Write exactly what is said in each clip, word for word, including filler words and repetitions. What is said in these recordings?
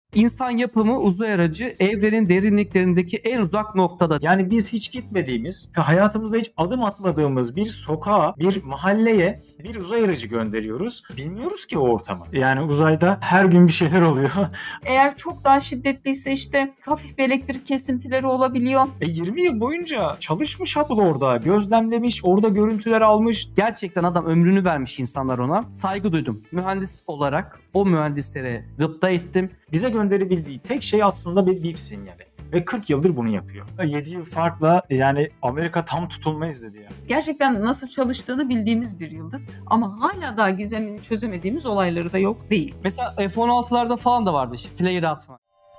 İnsan yapımı uzay aracı evrenin derinliklerindeki en uzak noktada. Yani biz hiç gitmediğimiz, hayatımızda hiç adım atmadığımız bir sokağa, bir mahalleye bir uzay aracı gönderiyoruz. Bilmiyoruz ki o ortamı. Yani uzayda her gün bir şeyler oluyor. Eğer çok daha şiddetliyse işte hafif bir elektrik kesintileri olabiliyor. E yirmi yıl boyunca çalışmış Hubble orada. Gözlemlemiş, orada görüntüler almış. Gerçekten adam ömrünü vermiş insanlar ona. Saygı duydum. Mühendis olarak o mühendislere gıpta ettim. Bize gönderebildiği tek şey aslında bir bip sinyali. Ve kırk yıldır bunu yapıyor. yedi yıl farkla yani Amerika tam tutulma izledi ya. Gerçekten nasıl çalıştığını bildiğimiz bir yıldız. Ama hala daha gizemini çözemediğimiz olayları da yok değil. Mesela F on altılarda falan da vardı işte flare atma.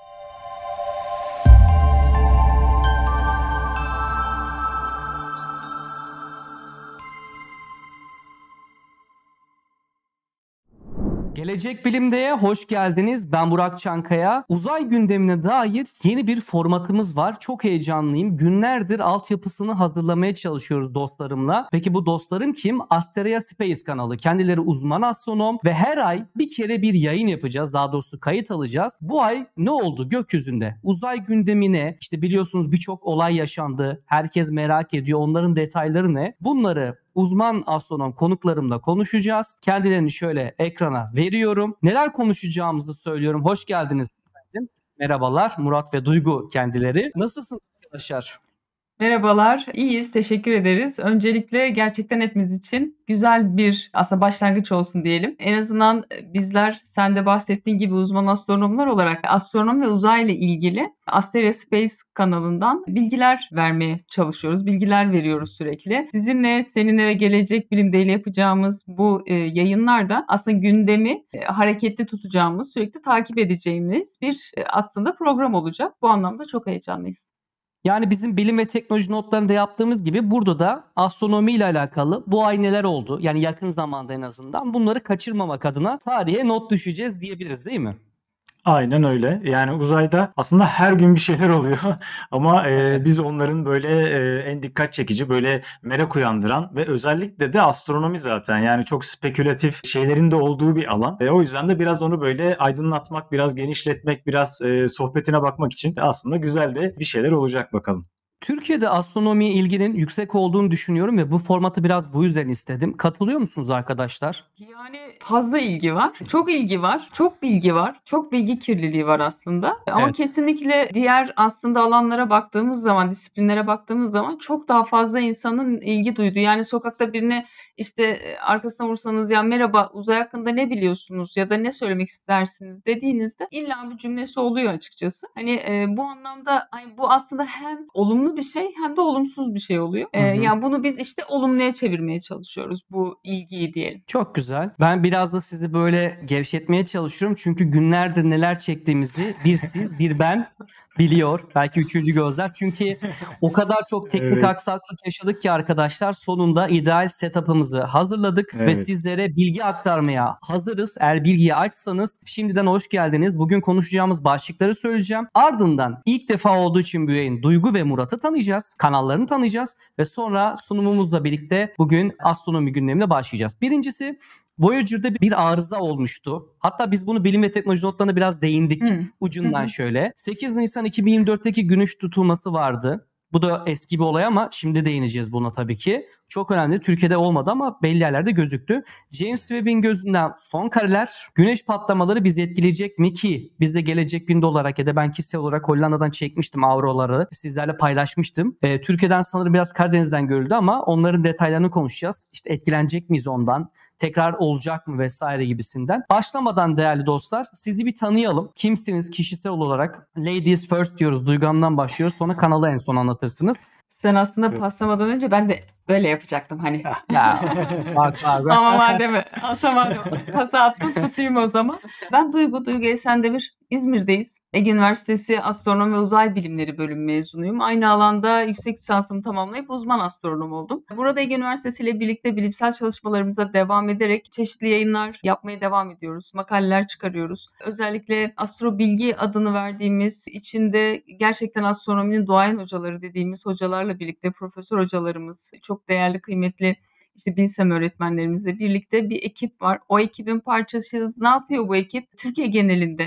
Gelecek Bilim'de hoş geldiniz. Ben Burak Çankaya. Uzay gündemine dair yeni bir formatımız var. Çok heyecanlıyım. Günlerdir altyapısını hazırlamaya çalışıyoruz dostlarımla. Peki bu dostlarım kim? Asteria Space kanalı. Kendileri uzman astronom ve her ay bir kere bir yayın yapacağız. Daha doğrusu kayıt alacağız. Bu ay ne oldu gökyüzünde? Uzay gündemine işte biliyorsunuz birçok olay yaşandı. Herkes merak ediyor. Onların detayları ne? Bunları uzman astronom konuklarımla konuşacağız. Kendilerini şöyle ekrana veriyorum. Neler konuşacağımızı söylüyorum. Hoş geldiniz efendim. Merhabalar Murat ve Duygu kendileri. Nasılsınız arkadaşlar? Merhabalar, iyiyiz. Teşekkür ederiz. Öncelikle gerçekten hepimiz için güzel bir aslında başlangıç olsun diyelim. En azından bizler sen de bahsettiğin gibi uzman astronomlar olarak astronom ve uzay ile ilgili Asteria Space kanalından bilgiler vermeye çalışıyoruz. Bilgiler veriyoruz sürekli. Sizinle, seninle ve Gelecek Bilim'de ile yapacağımız bu e, yayınlarda aslında gündemi e, hareketli tutacağımız, sürekli takip edeceğimiz bir e, aslında program olacak. Bu anlamda çok heyecanlıyız. Yani bizim bilim ve teknoloji notlarında yaptığımız gibi burada da astronomi ile alakalı bu ay neler oldu? Yani yakın zamanda en azından bunları kaçırmamak adına tarihe not düşeceğiz diyebiliriz değil mi? Aynen öyle. Yani uzayda aslında her gün bir şeyler oluyor ama e, Evet. biz onların böyle e, en dikkat çekici, böyle merak uyandıran ve özellikle de astronomi zaten yani çok spekülatif şeylerin de olduğu bir alan. E, o yüzden de biraz onu böyle aydınlatmak, biraz genişletmek, biraz e, sohbetine bakmak için aslında güzel de bir şeyler olacak bakalım. Türkiye'de astronomiye ilginin yüksek olduğunu düşünüyorum ve bu formatı biraz bu yüzden istedim. Katılıyor musunuz arkadaşlar? Yani fazla ilgi var. Çok ilgi var. Çok bilgi var. Çok bilgi kirliliği var aslında. Ama Evet. kesinlikle diğer aslında alanlara baktığımız zaman, disiplinlere baktığımız zaman çok daha fazla insanın ilgi duyduğu. Yani sokakta birine işte e, arkasına vursanız ya merhaba uzay hakkında ne biliyorsunuz ya da ne söylemek istersiniz dediğinizde illa bir cümlesi oluyor açıkçası. Hani e, bu anlamda hani bu aslında hem olumlu bir şey hem de olumsuz bir şey oluyor. E, Hı hı. yani bunu biz işte olumluya çevirmeye çalışıyoruz bu ilgiyi diyelim. Çok güzel. Ben biraz da sizi böyle gevşetmeye çalışıyorum. Çünkü günlerdir neler çektiğimizi bir siz bir ben biliyor. Belki üçüncü gözler. Çünkü o kadar çok teknik Evet. aksaklık yaşadık ki arkadaşlar sonunda ideal setup'ımızı hazırladık ve Evet. sizlere bilgi aktarmaya hazırız. Eğer bilgiyi açsanız şimdiden hoş geldiniz. Bugün konuşacağımız başlıkları söyleyeceğim. Ardından ilk defa olduğu için bu yayın Duygu ve Murat'ı tanıyacağız. Kanallarını tanıyacağız ve sonra sunumumuzla birlikte bugün astronomi gündemine başlayacağız. Birincisi Voyager'da bir arıza olmuştu. Hatta biz bunu bilim ve teknoloji notlarına biraz değindik Hı. ucundan Hı hı. şöyle. sekiz Nisan iki bin yirmi dörtteki güneş tutulması vardı. Bu da eski bir olay ama şimdi değineceğiz buna tabii ki. Çok önemli. Türkiye'de olmadı ama belli yerlerde gözüktü. James Webb'in gözünden son kareler, güneş patlamaları bizi etkileyecek mi ki? Biz de Gelecek Bilim'de olarak ya da ben kişisel olarak Hollanda'dan çekmiştim avroları. Sizlerle paylaşmıştım. Ee, Türkiye'den sanırım biraz Karadeniz'den görüldü ama onların detaylarını konuşacağız. İşte etkilenecek miyiz ondan? Tekrar olacak mı vesaire gibisinden. Başlamadan değerli dostlar sizi bir tanıyalım. Kimsiniz kişisel olarak? Ladies first diyoruz. Duygu Hanım'dan başlıyoruz. Sonra kanalı en son anlatırsınız. Sen aslında Evet. paslamadan önce ben de böyle yapacaktım hani. Ya bak bak. Ama madem atamadım. Pası attım tutayım o zaman. Ben Duygu, Duygu Esendemir. İzmir'deyiz. Ege Üniversitesi Astronomi ve Uzay Bilimleri bölümü mezunuyum. Aynı alanda yüksek lisansımı tamamlayıp uzman astronom oldum. Burada Ege Üniversitesi ile birlikte bilimsel çalışmalarımıza devam ederek çeşitli yayınlar yapmaya devam ediyoruz. Makaleler çıkarıyoruz. Özellikle astrobilgi adını verdiğimiz, içinde gerçekten astronominin duayen hocaları dediğimiz hocalarla birlikte profesör hocalarımız, çok değerli, kıymetli işte Bilsem öğretmenlerimizle birlikte bir ekip var. O ekibin parçasıyız. Ne yapıyor bu ekip? Türkiye genelinde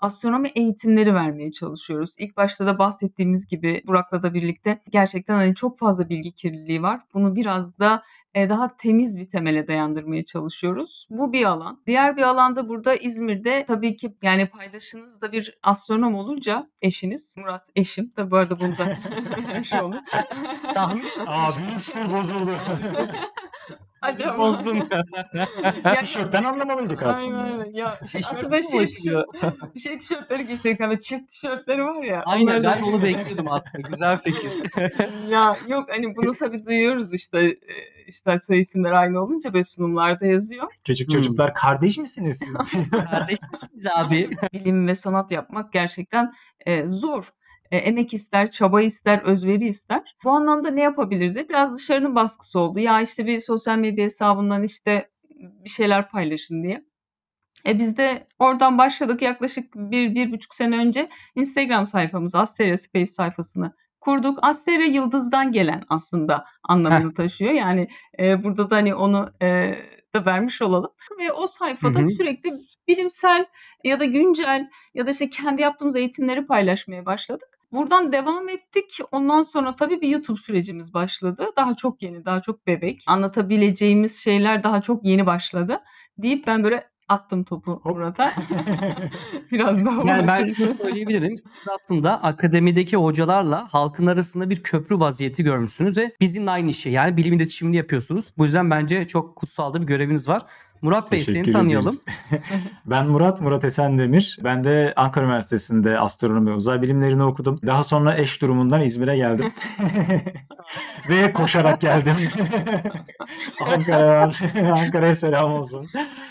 astronomi eğitimleri vermeye çalışıyoruz. İlk başta da bahsettiğimiz gibi Burak'la da birlikte gerçekten hani çok fazla bilgi kirliliği var. Bunu biraz da e, daha temiz bir temele dayandırmaya çalışıyoruz. Bu bir alan. Diğer bir alanda burada İzmir'de tabii ki yani paydaşınız da bir astronom olunca eşiniz, Murat eşim. Tabii bu arada bunu da şu oldu. Tahmin Aa, büyük sır bozuldu. Acaba. bozdum. Ya, Tişörtten anlamalıydık aynen aslında. aynen. Ya işte Tişört aslında mü şey, ulaşıyor? şey tişörtleri giyseydik ama çift tişörtleri var ya. Aynen onları da- ben onu bekliyordum aslında. Güzel fikir. Ya yok hani bunu tabii duyuyoruz işte e, işte soy isimler aynı olunca böyle sunumlarda yazıyor. Küçük Hmm. çocuklar kardeş misiniz siz? Kardeş misiniz abi? Bilim ve sanat yapmak gerçekten e, zor. E, emek ister, çaba ister, özveri ister. Bu anlamda ne yapabiliriz? Biraz dışarının baskısı oldu. Ya işte bir sosyal medya hesabından işte bir şeyler paylaşın diye. E biz de oradan başladık yaklaşık bir, bir buçuk sene önce Instagram sayfamızı, Asteria Space sayfasını kurduk. Asteria yıldızdan gelen aslında anlamını taşıyor. Yani e, burada da hani onu e, da vermiş olalım. Ve o sayfada Hı hı. sürekli bilimsel ya da güncel ya da işte kendi yaptığımız eğitimleri paylaşmaya başladık. Buradan devam ettik. Ondan sonra tabii bir YouTube sürecimiz başladı. Daha çok yeni, daha çok bebek. Anlatabileceğimiz şeyler daha çok yeni başladı. Deyip ben böyle attım topu Hop. Murat'a. Biraz daha Yani ben uğraşın. şunu söyleyebilirim. Siz aslında akademideki hocalarla halkın arasında bir köprü vaziyeti görmüşsünüz ve bizimle aynı işi yani bilim iletişimini yapıyorsunuz. Bu yüzden bence çok kutsal da bir göreviniz var. Murat Bey seni Teşekkür tanıyalım. ederiz. Ben Murat, Murat Esendemir. Ben de Ankara Üniversitesi'nde astronomi ve uzay bilimlerini okudum. Daha sonra eş durumundan İzmir'e geldim. Ve koşarak geldim. Ankara, Ankara'ya selam olsun.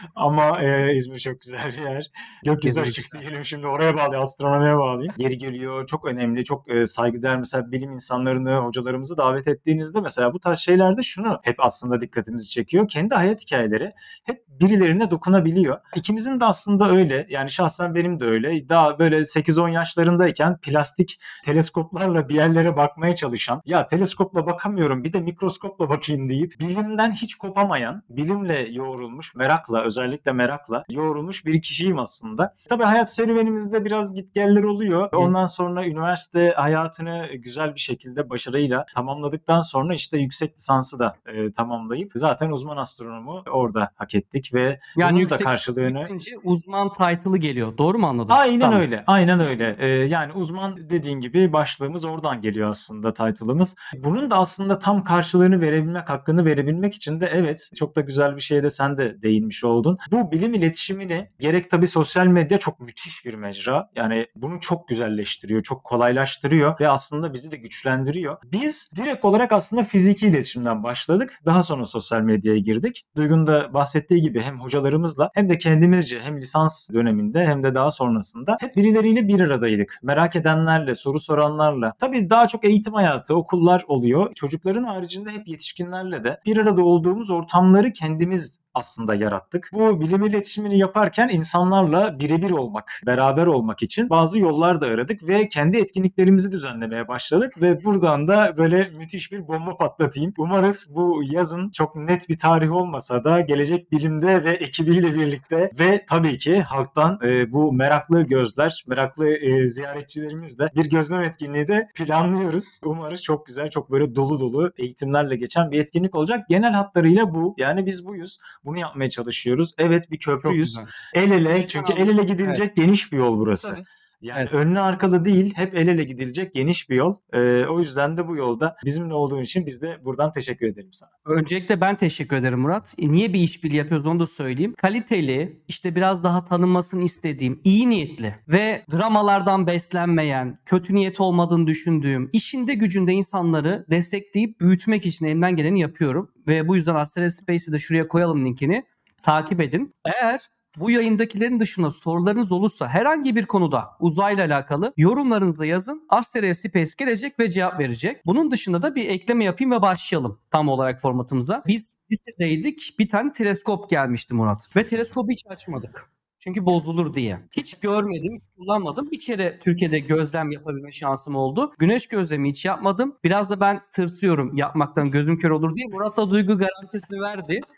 Ama e, İzmir çok güzel bir yer. Gökyüzü İzmir açık diyelim şimdi oraya bağlayayım, astronomiye bağlayayım. Yeri geliyor çok önemli, çok e, saygıdeğer mesela bilim insanlarını, hocalarımızı davet ettiğinizde mesela bu tarz şeylerde şunu hep aslında dikkatimizi çekiyor. Kendi hayat hikayeleri hep birilerine dokunabiliyor. İkimizin de aslında öyle. Yani şahsen benim de öyle. Daha böyle sekiz on yaşlarındayken plastik teleskoplarla bir yerlere bakmaya çalışan, ya teleskopla bakamıyorum bir de mikroskopla bakayım deyip bilimden hiç kopamayan, bilimle yoğrulmuş, merakla özellikle merakla yoğrulmuş bir kişiyim aslında. Tabii hayat serüvenimizde biraz gitgeller oluyor. Ondan sonra üniversite hayatını güzel bir şekilde başarıyla tamamladıktan sonra işte yüksek lisansı da e, tamamlayıp zaten uzman astronomu orada hak ettik ve Yani bunun da yüksek karşılığını karşılığını... uzman title'ı geliyor. Doğru mu anladım? Aynen Tamam. öyle. Aynen öyle. Ee, yani uzman dediğin gibi başlığımız oradan geliyor aslında title'ımız. Bunun da aslında tam karşılığını verebilmek, hakkını verebilmek için de evet çok da güzel bir şeye de sen de değinmiş oldun. Bu bilim iletişimini gerek tabii sosyal medya çok müthiş bir mecra. Yani bunu çok güzelleştiriyor, çok kolaylaştırıyor ve aslında bizi de güçlendiriyor. Biz direkt olarak aslında fiziki iletişimden başladık. Daha sonra sosyal medyaya girdik. Duygun da bahsettiği gibi hem hocalarımızla hem de kendimizce hem lisans döneminde hem de daha sonrasında hep birileriyle bir aradaydık. Merak edenlerle, soru soranlarla. Tabii daha çok eğitim hayatı, okullar oluyor. Çocukların haricinde hep yetişkinlerle de bir arada olduğumuz ortamları kendimiz aslında yarattık. Bu bilim iletişimini yaparken insanlarla birebir olmak, beraber olmak için bazı yollar da aradık ve kendi etkinliklerimizi düzenlemeye başladık ve buradan da böyle müthiş bir bomba patlatayım. Umarız bu yazın çok net bir tarih olmasa da Gelecek Bilim'de ve ekibiyle birlikte ve tabii ki halktan e, bu meraklı gözler, meraklı e, ziyaretçilerimizle bir gözlem etkinliği de planlıyoruz. Umarız çok güzel, çok böyle dolu dolu eğitimlerle geçen bir etkinlik olacak. Genel hatlarıyla bu. Yani biz buyuz. Bunu yapmaya çalışıyoruz. Evet bir Çok köprüyüz. güzel. El ele Heyecan çünkü aldım. el ele gidilecek geniş bir yol burası. Tabii. Yani Evet. önlü arkalı değil hep el ele gidilecek geniş bir yol. Ee, o yüzden de bu yolda bizimle olduğun için biz de buradan teşekkür ederim sana. Öncelikle ben teşekkür ederim Murat. E, Niye bir işbirliği yapıyoruz onu da söyleyeyim. Kaliteli, işte biraz daha tanınmasını istediğim, iyi niyetli ve dramalardan beslenmeyen, kötü niyet olmadığını düşündüğüm, işinde gücünde insanları destekleyip büyütmek için elimden geleni yapıyorum. Ve bu yüzden Asteria Space'i de şuraya koyalım linkini. Takip edin. Eğer bu yayındakilerin dışında sorularınız olursa herhangi bir konuda uzayla alakalı yorumlarınızı yazın. Asteria Space gelecek ve cevap verecek. Bunun dışında da bir ekleme yapayım ve başlayalım tam olarak formatımıza. Biz lisedeydik, bir tane teleskop gelmişti Murat ve teleskobu hiç açmadık. Çünkü bozulur diye. Hiç görmedim, hiç kullanmadım. Bir kere Türkiye'de gözlem yapabilme şansım oldu. Güneş gözlemi hiç yapmadım. Biraz da ben tırsıyorum yapmaktan, gözüm kör olur diye. Murat da Duygu garantisini verdi.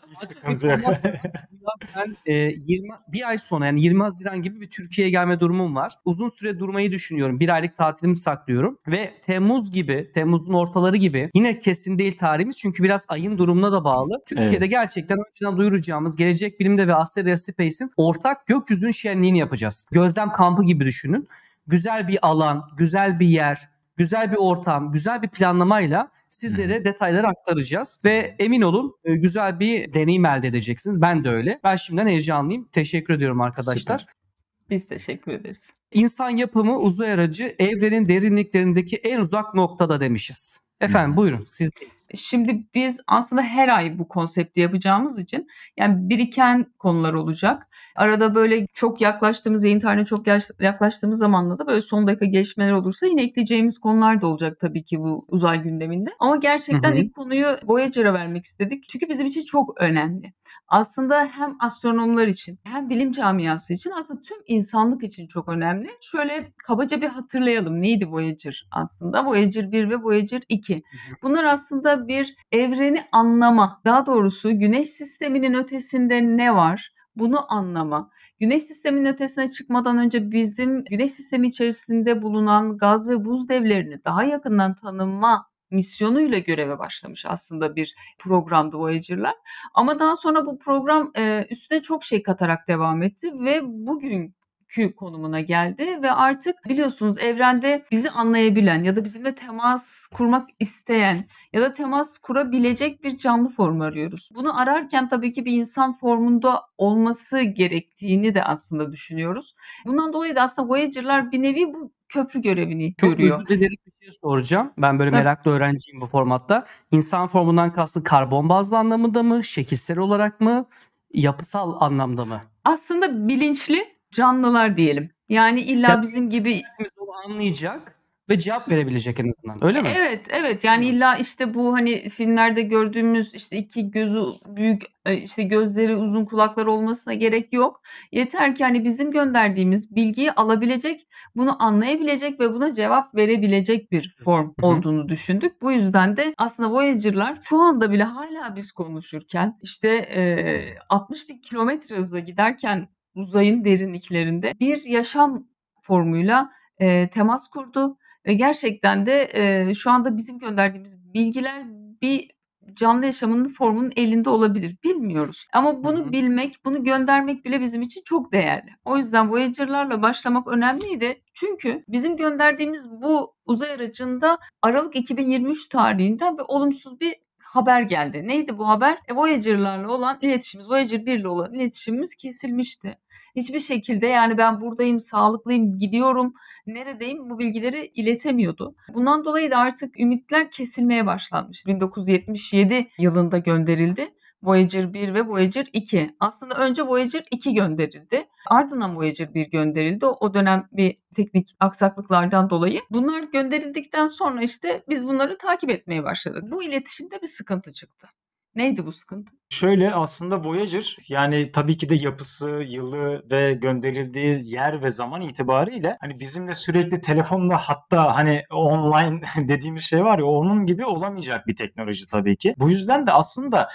Bir Acil bir sıkıntı yok. format bu yaz ben e, yirmi bir ay sonra yani yirmi Haziran gibi bir Türkiye'ye gelme durumum var. Uzun süre durmayı düşünüyorum. Bir aylık tatilimi saklıyorum ve Temmuz gibi, Temmuz'un ortaları gibi yine kesin değil tarihimiz çünkü biraz ayın durumuna da bağlı. Türkiye'de Evet. gerçekten önceden duyuracağımız Gelecek Bilim'de ve Asteria Space'in ortak gökyüzünün şenliğini yapacağız. Gözlem kampı gibi düşünün. Güzel bir alan, güzel bir yer, güzel bir ortam, güzel bir planlamayla sizlere detayları aktaracağız. Ve emin olun e, güzel bir deneyim elde edeceksiniz. Ben de öyle. Ben şimdiden heyecanlıyım. Teşekkür ediyorum arkadaşlar. Süper. Biz teşekkür ederiz. İnsan yapımı uzay aracı evrenin derinliklerindeki en uzak noktada demişiz. Efendim Hı. buyurun siz. Şimdi biz aslında her ay bu konsepti yapacağımız için yani biriken konular olacak. Arada böyle çok yaklaştığımız, yayın tarihine çok yaş- yaklaştığımız zamanla da böyle son dakika gelişmeler olursa yine ekleyeceğimiz konular da olacak tabii ki bu uzay gündeminde. Ama gerçekten Hı hı. ilk konuyu Voyager'a vermek istedik. Çünkü bizim için çok önemli. Aslında hem astronomlar için hem bilim camiası için aslında tüm insanlık için çok önemli. Şöyle kabaca bir hatırlayalım. Neydi Voyager aslında? Voyager bir ve Voyager iki. Bunlar aslında bir evreni anlama, daha doğrusu Güneş sisteminin ötesinde ne var? Bunu anlama. Güneş sisteminin ötesine çıkmadan önce bizim Güneş sistemi içerisinde bulunan gaz ve buz devlerini daha yakından tanıma misyonuyla göreve başlamış aslında bir programdı Voyager'lar. Ama daha sonra bu program e, üstüne çok şey katarak devam etti ve bugün konumuna geldi ve artık biliyorsunuz evrende bizi anlayabilen ya da bizimle temas kurmak isteyen ya da temas kurabilecek bir canlı formu arıyoruz. Bunu ararken tabii ki bir insan formunda olması gerektiğini de aslında düşünüyoruz. Bundan dolayı da aslında Voyager'lar bir nevi bu köprü görevini Çok görüyor. özür dilerim bir şey soracağım. Ben böyle Tabii. meraklı öğrenciyim bu formatta. İnsan formundan kastın karbon bazlı anlamında mı? Şekilsel olarak mı? Yapısal anlamda mı? Aslında bilinçli canlılar diyelim. Yani illa Yani bizim gibi hepimiz onu anlayacak ve cevap verebilecek en azından. Öyle mi? Evet, evet. Yani Hı. illa işte bu hani filmlerde gördüğümüz işte iki gözü büyük, e, işte gözleri uzun kulakları olmasına gerek yok. Yeter ki hani bizim gönderdiğimiz bilgiyi alabilecek, bunu anlayabilecek ve buna cevap verebilecek bir form Hı hı. olduğunu düşündük. Bu yüzden de aslında Voyager'lar şu anda bile hala biz konuşurken işte e, altmış bin kilometre hızla giderken uzayın derinliklerinde bir yaşam formuyla e, temas kurdu. Ve gerçekten de e, şu anda bizim gönderdiğimiz bilgiler bir canlı yaşamının formunun elinde olabilir. Bilmiyoruz. Ama bunu Hı hı. bilmek, bunu göndermek bile bizim için çok değerli. O yüzden Voyager'larla başlamak önemliydi. Çünkü bizim gönderdiğimiz bu uzay aracında Aralık iki bin yirmi üç tarihinden ve olumsuz bir haber geldi. Neydi bu haber? E, Voyager'larla olan iletişimimiz, Voyager bir ile olan iletişimimiz kesilmişti. Hiçbir şekilde yani ben buradayım, sağlıklıyım, gidiyorum, neredeyim bu bilgileri iletemiyordu. Bundan dolayı da artık ümitler kesilmeye başlanmış. bin dokuz yüz yetmiş yedi yılında gönderildi. Voyager bir ve Voyager iki. Aslında önce Voyager iki gönderildi. Ardından Voyager bir gönderildi. O dönem bir teknik aksaklıklardan dolayı. Bunlar gönderildikten sonra işte biz bunları takip etmeye başladık. Bu iletişimde bir sıkıntı çıktı. Neydi bu sıkıntı? Şöyle aslında Voyager yani tabii ki de yapısı, yılı ve gönderildiği yer ve zaman itibariyle hani bizimle sürekli telefonla hatta hani online dediğimiz şey var ya onun gibi olamayacak bir teknoloji tabii ki. Bu yüzden de aslında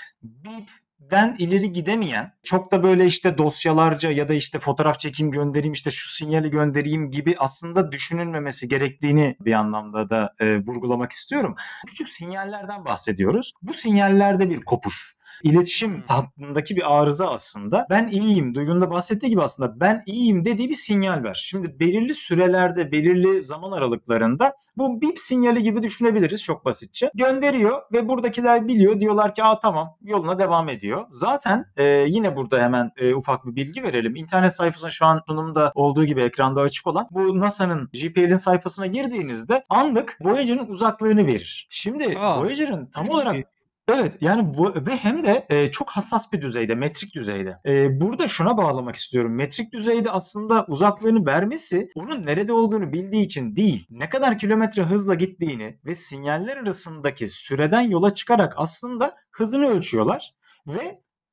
bip'den ileri gidemeyen çok da böyle işte dosyalarca ya da işte fotoğraf çekeyim göndereyim işte şu sinyali göndereyim gibi aslında düşünülmemesi gerektiğini bir anlamda da e, vurgulamak istiyorum. Küçük sinyallerden bahsediyoruz. Bu sinyallerde bir kopuş. İletişim hattındaki bir arıza aslında. Ben iyiyim. Duygu'nun da bahsettiği gibi aslında ben iyiyim dediği bir sinyal ver. Şimdi belirli sürelerde, belirli zaman aralıklarında bu bip sinyali gibi düşünebiliriz çok basitçe. Gönderiyor ve buradakiler biliyor. Diyorlar ki aa tamam yoluna devam ediyor. Zaten e, yine burada hemen e, ufak bir bilgi verelim. İnternet sayfasına şu an sunumda olduğu gibi ekranda açık olan bu NASA'nın G P L'in sayfasına girdiğinizde anlık Voyager'ın uzaklığını verir. Şimdi Aa, Voyager'ın tam çok olarak iyi. Evet yani bu, ve hem de e, çok hassas bir düzeyde, metrik düzeyde. E, burada şuna bağlamak istiyorum. Metrik düzeyde aslında uzaklığını vermesi onun nerede olduğunu bildiği için değil. Ne kadar kilometre hızla gittiğini ve sinyaller arasındaki süreden yola çıkarak aslında hızını ölçüyorlar ve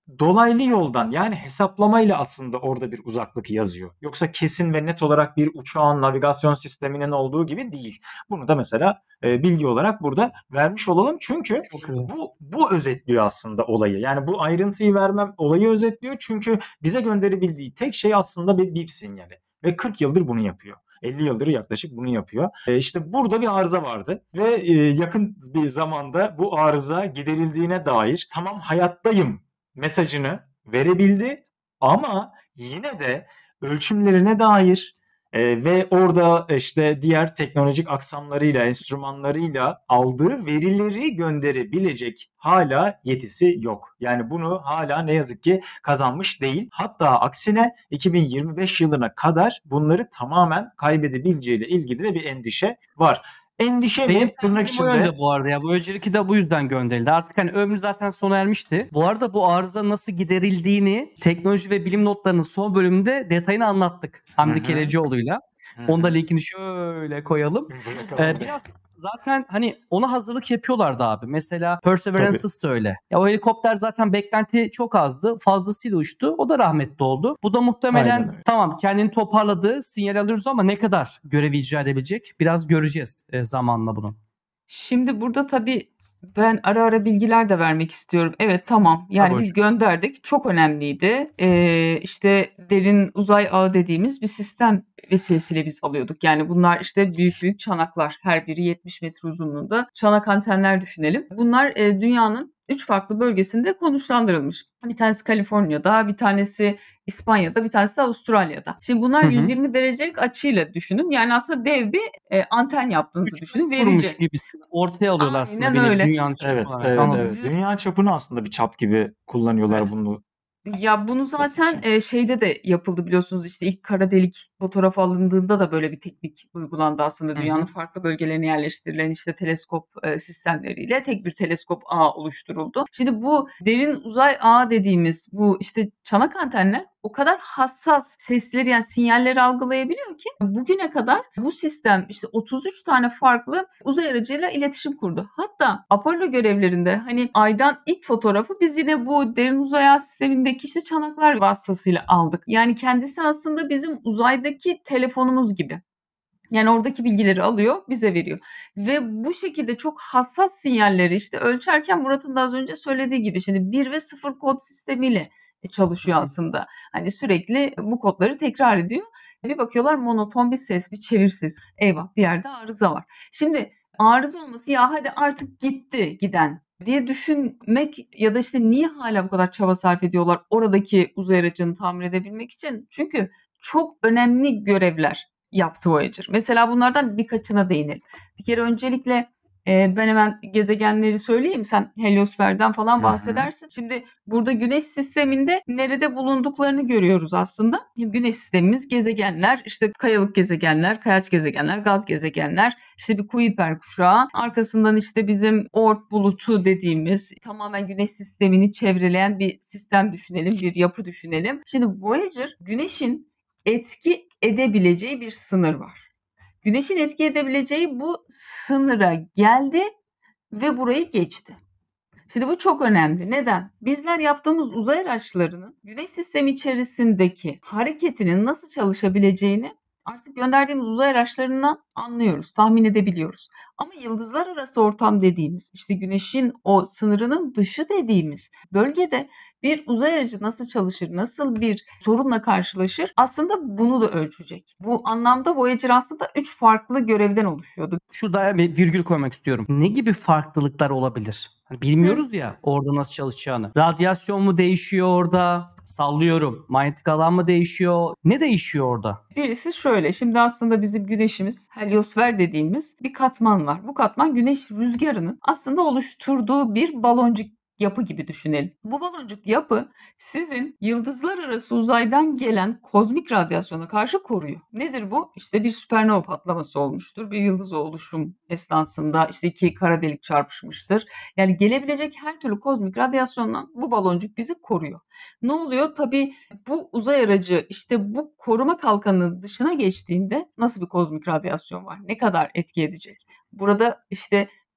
dolaylı yoldan yani hesaplamayla aslında orada bir uzaklık yazıyor. Yoksa kesin ve net olarak bir uçağın navigasyon sisteminin olduğu gibi değil. Bunu da mesela e, bilgi olarak burada vermiş olalım. Çünkü Çok iyi. bu bu özetliyor aslında olayı. Yani bu ayrıntıyı vermem olayı özetliyor. Çünkü bize gönderebildiği tek şey aslında bir bip sinyali. Ve kırk yıldır bunu yapıyor. elli yıldır yaklaşık bunu yapıyor. E işte burada bir arıza vardı ve e, yakın bir zamanda bu arıza giderildiğine dair tamam hayattayım mesajını verebildi ama yine de ölçümlerine dair e, ve orada işte diğer teknolojik aksamlarıyla, enstrümanlarıyla aldığı verileri gönderebilecek hala yetisi yok. Yani bunu hala ne yazık ki kazanmış değil. Hatta aksine iki bin yirmi beş yılına kadar bunları tamamen kaybedebileceğiyle ilgili de bir endişe var. Endişe Benim mi? Tırnak tahminim o içinde. yönde bu arada ya. Bu Voyager iki de bu yüzden gönderildi. Artık hani ömrü zaten sona ermişti. Bu arada bu arıza nasıl giderildiğini teknoloji ve bilim notlarının son bölümünde detayını anlattık. Hamdi Hı hı. Kerecioğlu'yla. Hı Onu da hı. linkini şöyle koyalım. Bırakalım Ee, oraya. biraz zaten hani ona hazırlık yapıyorlardı abi. Mesela Tabii. Perseverance'ız da öyle. Ya o helikopter zaten beklenti çok azdı. Fazlasıyla uçtu. O da rahmetli oldu. Bu da muhtemelen Aynen öyle. tamam kendini toparladı. Sinyal alıyoruz ama ne kadar görevi icra edebilecek? Biraz göreceğiz e, zamanla bunu. Şimdi burada tabii ben ara ara bilgiler de vermek istiyorum. Evet tamam yani Tabii biz hocam. gönderdik çok önemliydi. Ee, işte derin uzay ağı dediğimiz bir sistem vesilesiyle biz alıyorduk. Yani bunlar işte büyük büyük çanaklar her biri yetmiş metre uzunluğunda çanak antenler düşünelim. Bunlar e, dünyanın üç farklı bölgesinde konuşlandırılmış. Bir tanesi Kaliforniya'da, bir tanesi İspanya'da, bir tanesi de Avustralya'da. Şimdi bunlar Hı hı. yüz yirmi derecelik açıyla düşünün. Yani aslında dev bir e, anten yaptığınızı Üç düşünün. kurmuş Verici. gibisin. Ortaya alıyorlar aslında Aynen beni öyle. dünyanın çapı Evet, olarak. evet, Anladım. evet. Dünya çapını aslında bir çap gibi kullanıyorlar Evet. bunu Ya bunu basit zaten için. e, şeyde de yapıldı biliyorsunuz işte ilk kara delik fotoğrafı alındığında da böyle bir teknik uygulandı aslında Hı dünyanın hı. farklı bölgelerine yerleştirilen işte teleskop e, sistemleriyle tek bir teleskop ağı oluşturuldu. Şimdi bu derin uzay ağı dediğimiz bu işte çanak antenler o kadar hassas sesleri yani sinyalleri algılayabiliyor ki bugüne kadar bu sistem işte otuz üç tane farklı uzay aracıyla iletişim kurdu. Hatta Apollo görevlerinde hani aydan ilk fotoğrafı biz yine bu derin uzay ağı sistemindeki işte çanaklar vasıtasıyla aldık. Yani kendisi aslında bizim uzaydaki telefonumuz gibi. Yani oradaki bilgileri alıyor, bize veriyor. Ve bu şekilde çok hassas sinyalleri işte ölçerken Murat'ın da az önce söylediği gibi şimdi bir ve sıfır kod sistemiyle çalışıyor aslında. Hani sürekli bu kodları tekrar ediyor. Bir bakıyorlar monoton bir ses, bir çevir sesi. Eyvah bir yerde arıza var. Şimdi arıza olması ya hadi artık gitti giden diye düşünmek ya da işte niye hala bu kadar çaba sarf ediyorlar oradaki uzay aracını tamir edebilmek için? Çünkü çok önemli görevler yaptı Voyager. Mesela bunlardan birkaçına değinelim. Bir kere öncelikle e, ben hemen gezegenleri söyleyeyim. Sen heliosferden falan Hı hı. bahsedersin. Şimdi burada Güneş sisteminde nerede bulunduklarını görüyoruz aslında. Güneş sistemimiz gezegenler, işte kayalık gezegenler, kayaç gezegenler, gaz gezegenler, işte bir Kuiper kuşağı. Arkasından işte bizim Oort bulutu dediğimiz tamamen Güneş sistemini çevreleyen bir sistem düşünelim, bir yapı düşünelim. Şimdi Voyager Güneş'in etki edebileceği bir sınır var. Güneşin etki edebileceği bu sınıra geldi ve burayı geçti. Şimdi bu çok önemli. Neden? Bizler yaptığımız uzay araçlarının Güneş sistemi içerisindeki hareketinin nasıl çalışabileceğini artık gönderdiğimiz uzay araçlarından anlıyoruz, tahmin edebiliyoruz. Ama yıldızlar arası ortam dediğimiz, işte Güneş'in o sınırının dışı dediğimiz bölgede bir uzay aracı nasıl çalışır, nasıl bir sorunla karşılaşır aslında bunu da ölçecek. Bu anlamda Voyager aslında üç farklı görevden oluşuyordu. Şurada bir virgül koymak istiyorum. Ne gibi farklılıklar olabilir? Hani bilmiyoruz ya orada nasıl çalışacağını. Radyasyon mu değişiyor orada? Sallıyorum. Manyetik alan mı değişiyor? Ne değişiyor orada? Birisi şöyle, şimdi aslında bizim güneşimiz heliosfer dediğimiz bir katman var. Bu katman güneş rüzgarının aslında oluşturduğu bir baloncuk yapı gibi düşünelim. Bu baloncuk yapı sizin yıldızlar arası uzaydan gelen kozmik radyasyona karşı koruyor. Nedir bu? İşte bir süpernova patlaması olmuştur. Bir yıldız oluşum esnasında işte iki kara delik çarpışmıştır. Yani gelebilecek her türlü kozmik radyasyondan bu baloncuk bizi koruyor. Ne oluyor? Tabii bu uzay aracı işte bu koruma kalkanının dışına geçtiğinde nasıl bir kozmik radyasyon var? Ne kadar etki edecek? Burada işte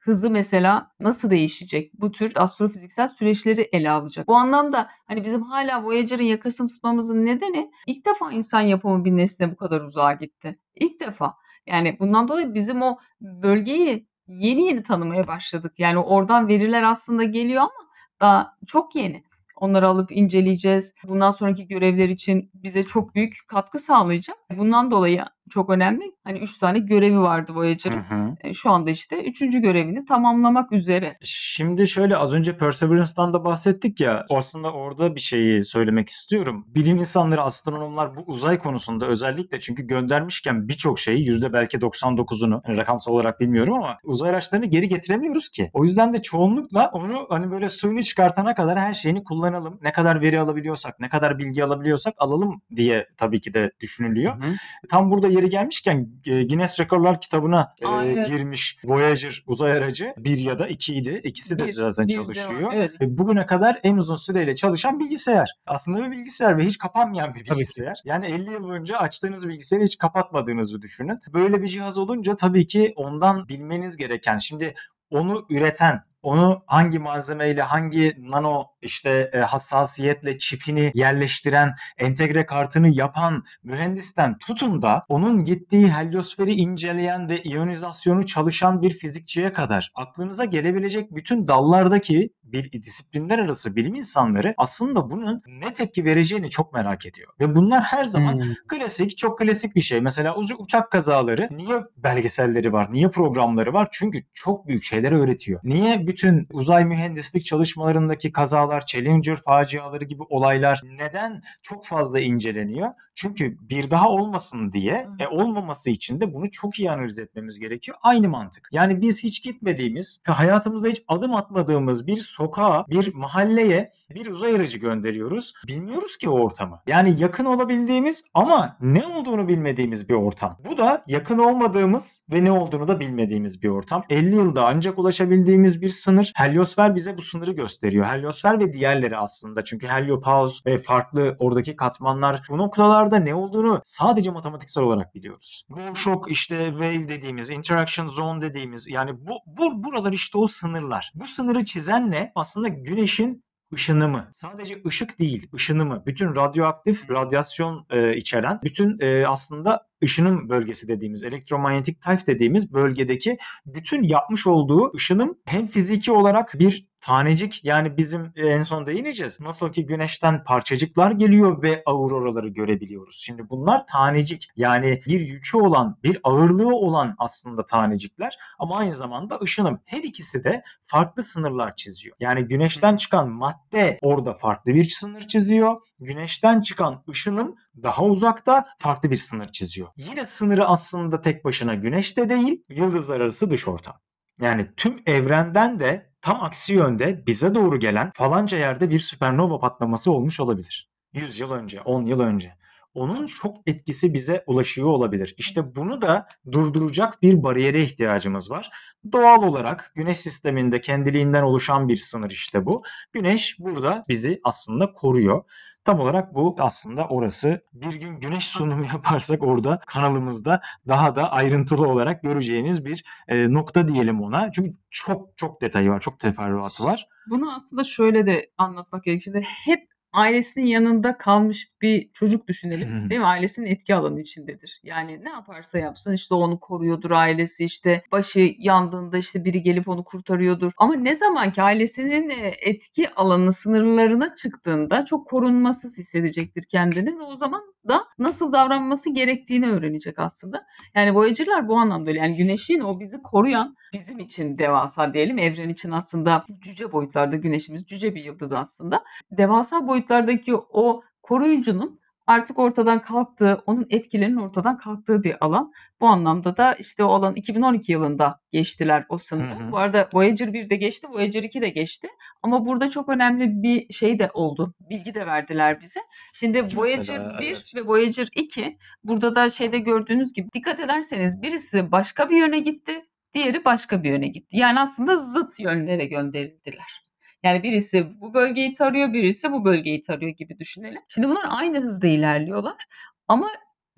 hızı mesela nasıl değişecek? Bu tür astrofiziksel süreçleri ele alacak. Bu anlamda hani bizim hala Voyager'ın yakasını tutmamızın nedeni ilk defa insan yapımı bir nesne bu kadar uzağa gitti. İlk defa. Yani bundan dolayı bizim o bölgeyi yeni yeni tanımaya başladık. Yani oradan veriler aslında geliyor ama daha çok yeni. Onları alıp inceleyeceğiz. Bundan sonraki görevler için bize çok büyük katkı sağlayacak. Bundan dolayı çok önemli. Hani üç tane görevi vardı Hı Voyager'ın. hı. E, Şu anda işte üçüncü görevini tamamlamak üzere. Şimdi şöyle az önce Perseverance'dan da bahsettik ya, aslında orada bir şeyi söylemek istiyorum. Bilim insanları, astronomlar bu uzay konusunda özellikle, çünkü göndermişken birçok şeyi, yüzde belki doksan dokuzunu, hani rakamsal olarak bilmiyorum ama uzay araçlarını geri getiremiyoruz ki. O yüzden de çoğunlukla onu hani böyle suyunu çıkartana kadar her şeyini kullanalım. Ne kadar veri alabiliyorsak, ne kadar bilgi alabiliyorsak alalım diye tabii ki de düşünülüyor. Hı hı. Tam burada yeri gelmişken e, Guinness Rekorlar kitabına e, Aa, evet. girmiş Voyager uzay aracı bir ya da ikiydi. İkisi de Bir, zaten bir de var. çalışıyor. Evet. E, Bugüne kadar en uzun süreyle çalışan bilgisayar. Aslında bir bilgisayar ve hiç kapanmayan bir Tabii ki. bilgisayar. Yani elli yıl boyunca açtığınız bilgisayarı hiç kapatmadığınızı düşünün. Böyle bir cihaz olunca tabii ki ondan bilmeniz gereken, şimdi onu üreten, onu hangi malzemeyle, hangi nano işte e, hassasiyetle çipini yerleştiren, entegre kartını yapan mühendisten tutun da onun gittiği helyosferi inceleyen ve iyonizasyonu çalışan bir fizikçiye kadar aklınıza gelebilecek bütün dallardaki bir disiplinler arası bilim insanları aslında bunun ne tepki vereceğini çok merak ediyor. Ve bunlar her zaman Hmm. klasik, çok klasik bir şey. Mesela uç- uçak kazaları, niye belgeselleri var, niye programları var? Çünkü çok büyük şeyler öğretiyor. Niye bütün uzay mühendislik çalışmalarındaki kazalar, Challenger faciaları gibi olaylar neden çok fazla inceleniyor? Çünkü bir daha olmasın diye, e, olmaması için de bunu çok iyi analiz etmemiz gerekiyor. Aynı mantık. Yani biz hiç gitmediğimiz, hayatımızda hiç adım atmadığımız bir sokağa, bir mahalleye bir uzay aracı gönderiyoruz. Bilmiyoruz ki o ortamı. Yani yakın olabildiğimiz ama ne olduğunu bilmediğimiz bir ortam. Bu da yakın olmadığımız ve ne olduğunu da bilmediğimiz bir ortam. elli yılda ancak ulaşabildiğimiz bir sınır. Helyosfer bize bu sınırı gösteriyor. Helyosfer ve diğerleri aslında. Çünkü Heliopause ve farklı oradaki katmanlar, bu noktalarda ne olduğunu sadece matematiksel olarak biliyoruz. Bu şok işte wave dediğimiz, interaction zone dediğimiz, yani bu, bu buralar işte o sınırlar. Bu sınırı çizen ne? Aslında güneşin ışınımı. Sadece ışık değil, ışınımı. Bütün radyoaktif, radyasyon e, içeren, bütün e, aslında ışınım bölgesi dediğimiz, elektromanyetik tayf dediğimiz bölgedeki bütün yapmış olduğu ışınım hem fiziki olarak bir tanecik, yani bizim en son değineceğiz. Nasıl ki güneşten parçacıklar geliyor ve auroraları görebiliyoruz. Şimdi bunlar tanecik, yani bir yükü olan, bir ağırlığı olan aslında tanecikler ama aynı zamanda ışınım. Her ikisi de farklı sınırlar çiziyor. Yani güneşten çıkan madde orada farklı bir sınır çiziyor. Güneşten çıkan ışınım daha uzakta farklı bir sınır çiziyor. Yine sınırı aslında tek başına güneşte değil, yıldızlar arası dış ortam. Yani tüm evrenden de tam aksi yönde bize doğru gelen falanca yerde bir süpernova patlaması olmuş olabilir. yüz yıl önce, on yıl önce. Onun çok etkisi bize ulaşıyor olabilir. İşte bunu da durduracak bir bariyere ihtiyacımız var. Doğal olarak Güneş sisteminde kendiliğinden oluşan bir sınır işte bu. Güneş burada bizi aslında koruyor. Tam olarak bu aslında orası. Bir gün güneş sunumu yaparsak orada kanalımızda daha da ayrıntılı olarak göreceğiniz bir e, nokta diyelim ona. Çünkü çok çok detayı var, çok teferruatı var. Bunu aslında şöyle de anlatmak gerekiyor. Şimdi hep ailesinin yanında kalmış bir çocuk düşünelim. Değil mi? Ailesinin etki alanı içindedir. Yani ne yaparsa yapsın işte onu koruyordur ailesi, işte başı yandığında işte biri gelip onu kurtarıyordur. Ama ne zaman ki ailesinin etki alanı sınırlarına çıktığında çok korunmasız hissedecektir kendini ve o zaman da nasıl davranması gerektiğini öğrenecek aslında. Yani Voyager'lar bu anlamda öyle. Yani güneşin o bizi koruyan, bizim için devasa diyelim, evren için aslında cüce boyutlarda güneşimiz cüce bir yıldız aslında. Devasa boyutlardaki o koruyucunun artık ortadan kalktığı, onun etkilerinin ortadan kalktığı bir alan. Bu anlamda da işte o alan iki bin on iki yılında geçtiler o sınırı. Hı hı. Bu arada Voyager bir de geçti, Voyager iki de geçti. Ama burada çok önemli bir şey de oldu. Bilgi de verdiler bize. Şimdi Mesela, Voyager bir evet. ve Voyager iki, burada da şeyde gördüğünüz gibi, dikkat ederseniz birisi başka bir yöne gitti, diğeri başka bir yöne gitti. Yani aslında zıt yönlere gönderildiler. Yani birisi bu bölgeyi tarıyor, birisi bu bölgeyi tarıyor gibi düşünelim. Şimdi bunlar aynı hızda ilerliyorlar ama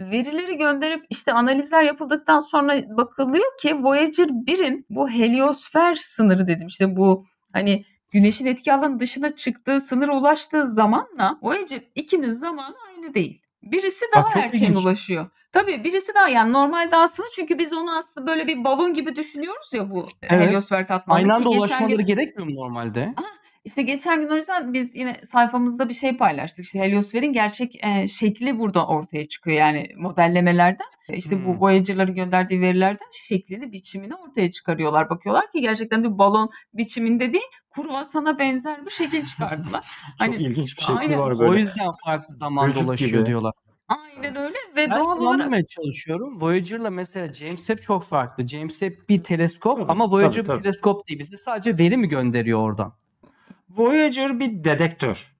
verileri gönderip işte analizler yapıldıktan sonra bakılıyor ki Voyager birin bu heliosfer sınırı dedim işte bu hani Güneşin etki alanı dışına çıktığı sınıra ulaştığı zamanla Voyager ikinin zamanı aynı değil. Birisi daha Bak çok erken ilginç. ulaşıyor. Tabii birisi daha yani normalde aslında çünkü biz onu aslında böyle bir balon gibi düşünüyoruz ya bu Evet. heliosfer katmanı. Aynı Ki anda geçen ulaşmaları gün gerekmiyor mu normalde? işte geçen gün o yüzden biz yine sayfamızda bir şey paylaştık. İşte heliosferin gerçek e, şekli burada ortaya çıkıyor yani modellemelerden. E, İşte bu Hmm. Voyager'ların gönderdiği verilerden şeklini, biçimini ortaya çıkarıyorlar. Bakıyorlar ki gerçekten bir balon biçiminde değil, kruvasana benzer bir şekil çıkardılar. Çok Hani ilginç bir şekli aynen var O böyle. yüzden farklı zamanda Gıcık ulaşıyor gibi. diyorlar. aynen öyle ve Ben doğal şunu olarak anlamaya çalışıyorum. Voyager'la mesela James Webb çok farklı. James Webb bir teleskop Tabii, ama tabii, Voyager bir tabii. teleskop değil. Bize sadece veri mi gönderiyor oradan? Voyager bir dedektör.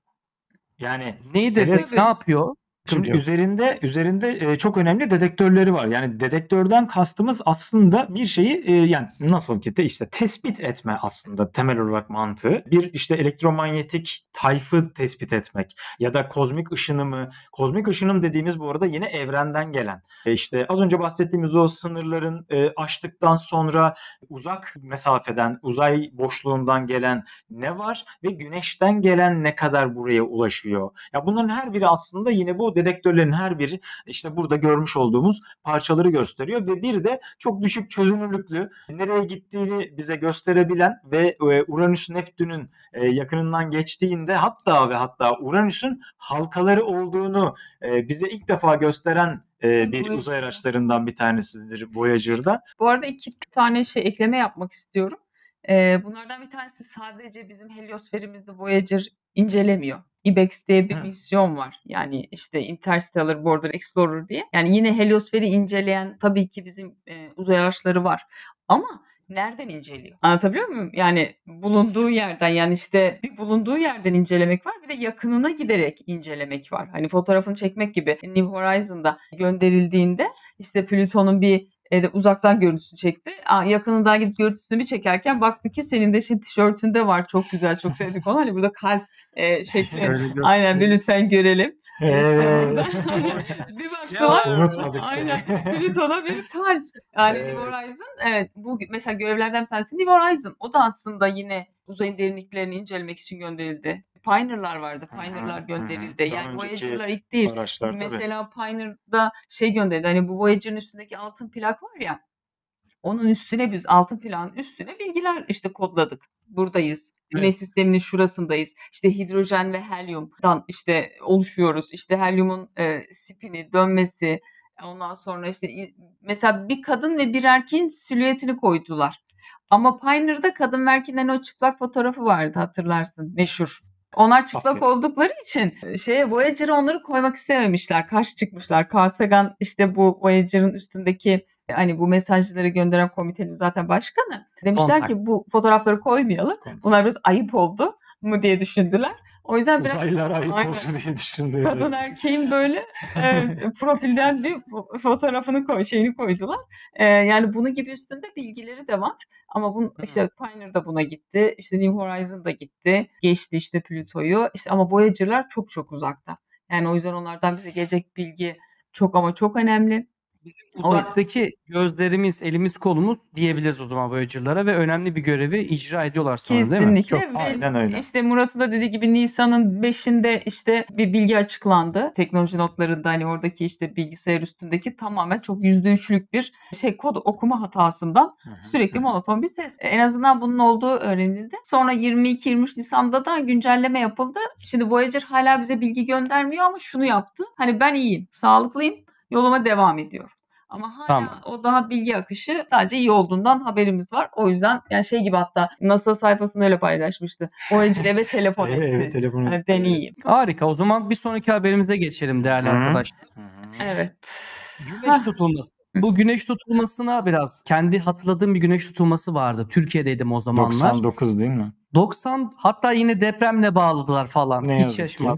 Yani Neyi dedik? teles Ne tabii yapıyor? Şimdi Diyor. üzerinde üzerinde e, çok önemli dedektörleri var. Yani dedektörden kastımız aslında bir şeyi e, yani nasıl ki de işte tespit etme aslında temel olarak mantığı. Bir işte elektromanyetik tayfı tespit etmek ya da kozmik ışınımı. Kozmik ışınım dediğimiz bu arada yine evrenden gelen. E, işte az önce bahsettiğimiz o sınırların e, aştıktan sonra uzak mesafeden, uzay boşluğundan gelen ne var ve güneşten gelen ne kadar buraya ulaşıyor. Ya bunların her biri aslında yine bu dedektörlerin her biri işte burada görmüş olduğumuz parçaları gösteriyor ve bir de çok düşük çözünürlüklü nereye gittiğini bize gösterebilen ve Uranüs Neptün'ün yakınından geçtiğinde hatta ve hatta Uranüs'ün halkaları olduğunu bize ilk defa gösteren bir uzay araçlarından bir tanesidir Voyager'da. Bu arada iki tane şey ekleme yapmak istiyorum. Ee, bunlardan bir tanesi sadece bizim heliosferimizi Voyager incelemiyor. IBEX diye bir Hı. misyon var. Yani işte Interstellar Border Explorer diye. Yani yine heliosferi inceleyen tabii ki bizim e, uzay araçları var. Ama nereden inceliyor? Anlatabiliyor muyum? Yani bulunduğu yerden yani işte bir bulunduğu yerden incelemek var bir de yakınına giderek incelemek var. Hani fotoğrafını çekmek gibi New Horizon'da gönderildiğinde işte Plüton'un bir e, uzaktan görüntüsünü çekti. Aa, yakınından gidip görüntüsünü bir çekerken baktı ki senin de şey tişörtünde var. Çok güzel, çok sevdik onu. Hani burada kalp e, şekli. Aynen bir lütfen görelim. İşte burada bir baktılar. Unutmadık seni. Aynen. Plüton'a bir kalp. Yani Evet. New Horizon. Evet. Bu mesela görevlerden bir tanesi New Horizon. O da aslında yine uzayın derinliklerini incelemek için gönderildi. Pioneer'lar vardı. Pioneer'lar gönderildi. Daha Yani önceki Voyager'lar ilk değil. araçlar tabii. Mesela Pioneer'da şey gönderdi. Hani bu Voyager'ın üstündeki altın plak var ya. Onun üstüne biz altın plağın üstüne bilgiler işte kodladık. Buradayız. Güneş Evet. sisteminin şurasındayız. İşte hidrojen ve helyumdan işte oluşuyoruz. İşte helyumun e, spini, dönmesi. Ondan sonra işte mesela bir kadın ve bir erkeğin silüetini koydular. Ama Pioneer'da kadın ve erkeğin hani o çıplak fotoğrafı vardı hatırlarsın. Meşhur. Onlar çıplak Aferin. oldukları için şeye Voyager'a onları koymak istememişler. Karşı çıkmışlar. Carl Sagan işte bu Voyager'ın üstündeki hani bu mesajları gönderen komitenin zaten başkanı. Demişler Kontak. ki bu fotoğrafları koymayalım. Kontak. Bunlar biraz ayıp oldu mu diye düşündüler. O yüzden biraz Uzaylılar ayıp Aynen. olsun diye düşündüler. kadın erkeğin böyle e, profilden bir fo- fotoğrafını koy, şeyini koydular. E, yani bunun gibi üstünde bilgileri de var. Ama bu işte Pioneer da buna gitti. İşte New Horizon da gitti. Geçti işte Plüto'yu. İşte ama Voyager'lar çok çok uzakta. Yani o yüzden onlardan bize gelecek bilgi çok ama çok önemli. Bizim O- uzaktaki gözlerimiz, elimiz, kolumuz diyebiliriz o zaman Voyager'lara ve önemli bir görevi icra ediyorlar sanırım değil mi? Kesinlikle. Çok, Ve aynen öyle. İşte Murat'ın da dediği gibi Nisan'ın beşinde işte bir bilgi açıklandı. Teknoloji notlarında hani oradaki işte bilgisayar üstündeki tamamen çok yüzde üçlük bir şey kod okuma hatasından Hı hı, sürekli hı. monoton bir ses. En azından bunun olduğu öğrenildi. Sonra yirmi iki yirmi üç Nisan'da da güncelleme yapıldı. Şimdi Voyager hala bize bilgi göndermiyor ama şunu yaptı. Hani ben iyiyim, sağlıklıyım, yoluma devam ediyorum. Ama hala Tamam. o daha bilgi akışı sadece iyi olduğundan haberimiz var. O yüzden yani şey gibi hatta NASA sayfasında öyle paylaşmıştı. Voyager eve telefon etti. Evet, evet, telefon Yani etti. deneyeyim. Harika. O zaman bir sonraki haberimize geçelim değerli Hı hı. arkadaşlar. Hı hı. Evet. Güneş Hah. tutulması. Bu güneş tutulmasına biraz kendi hatırladığım bir güneş tutulması vardı. Türkiye'deydim o zamanlar. doksan dokuz değil mi? doksan hatta yine depremle bağladılar falan. Ne Hiç yazık ki. şaşmaz.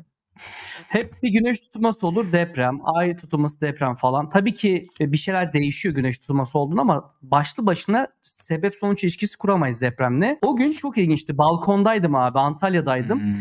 Hep bir güneş tutulması olur, deprem, ay tutulması, deprem falan. Tabii ki bir şeyler değişiyor güneş tutulması olduğunda ama başlı başına sebep sonuç ilişkisi kuramayız depremle. O gün çok ilginçti. Balkondaydım abi, Antalya'daydım. Hmm.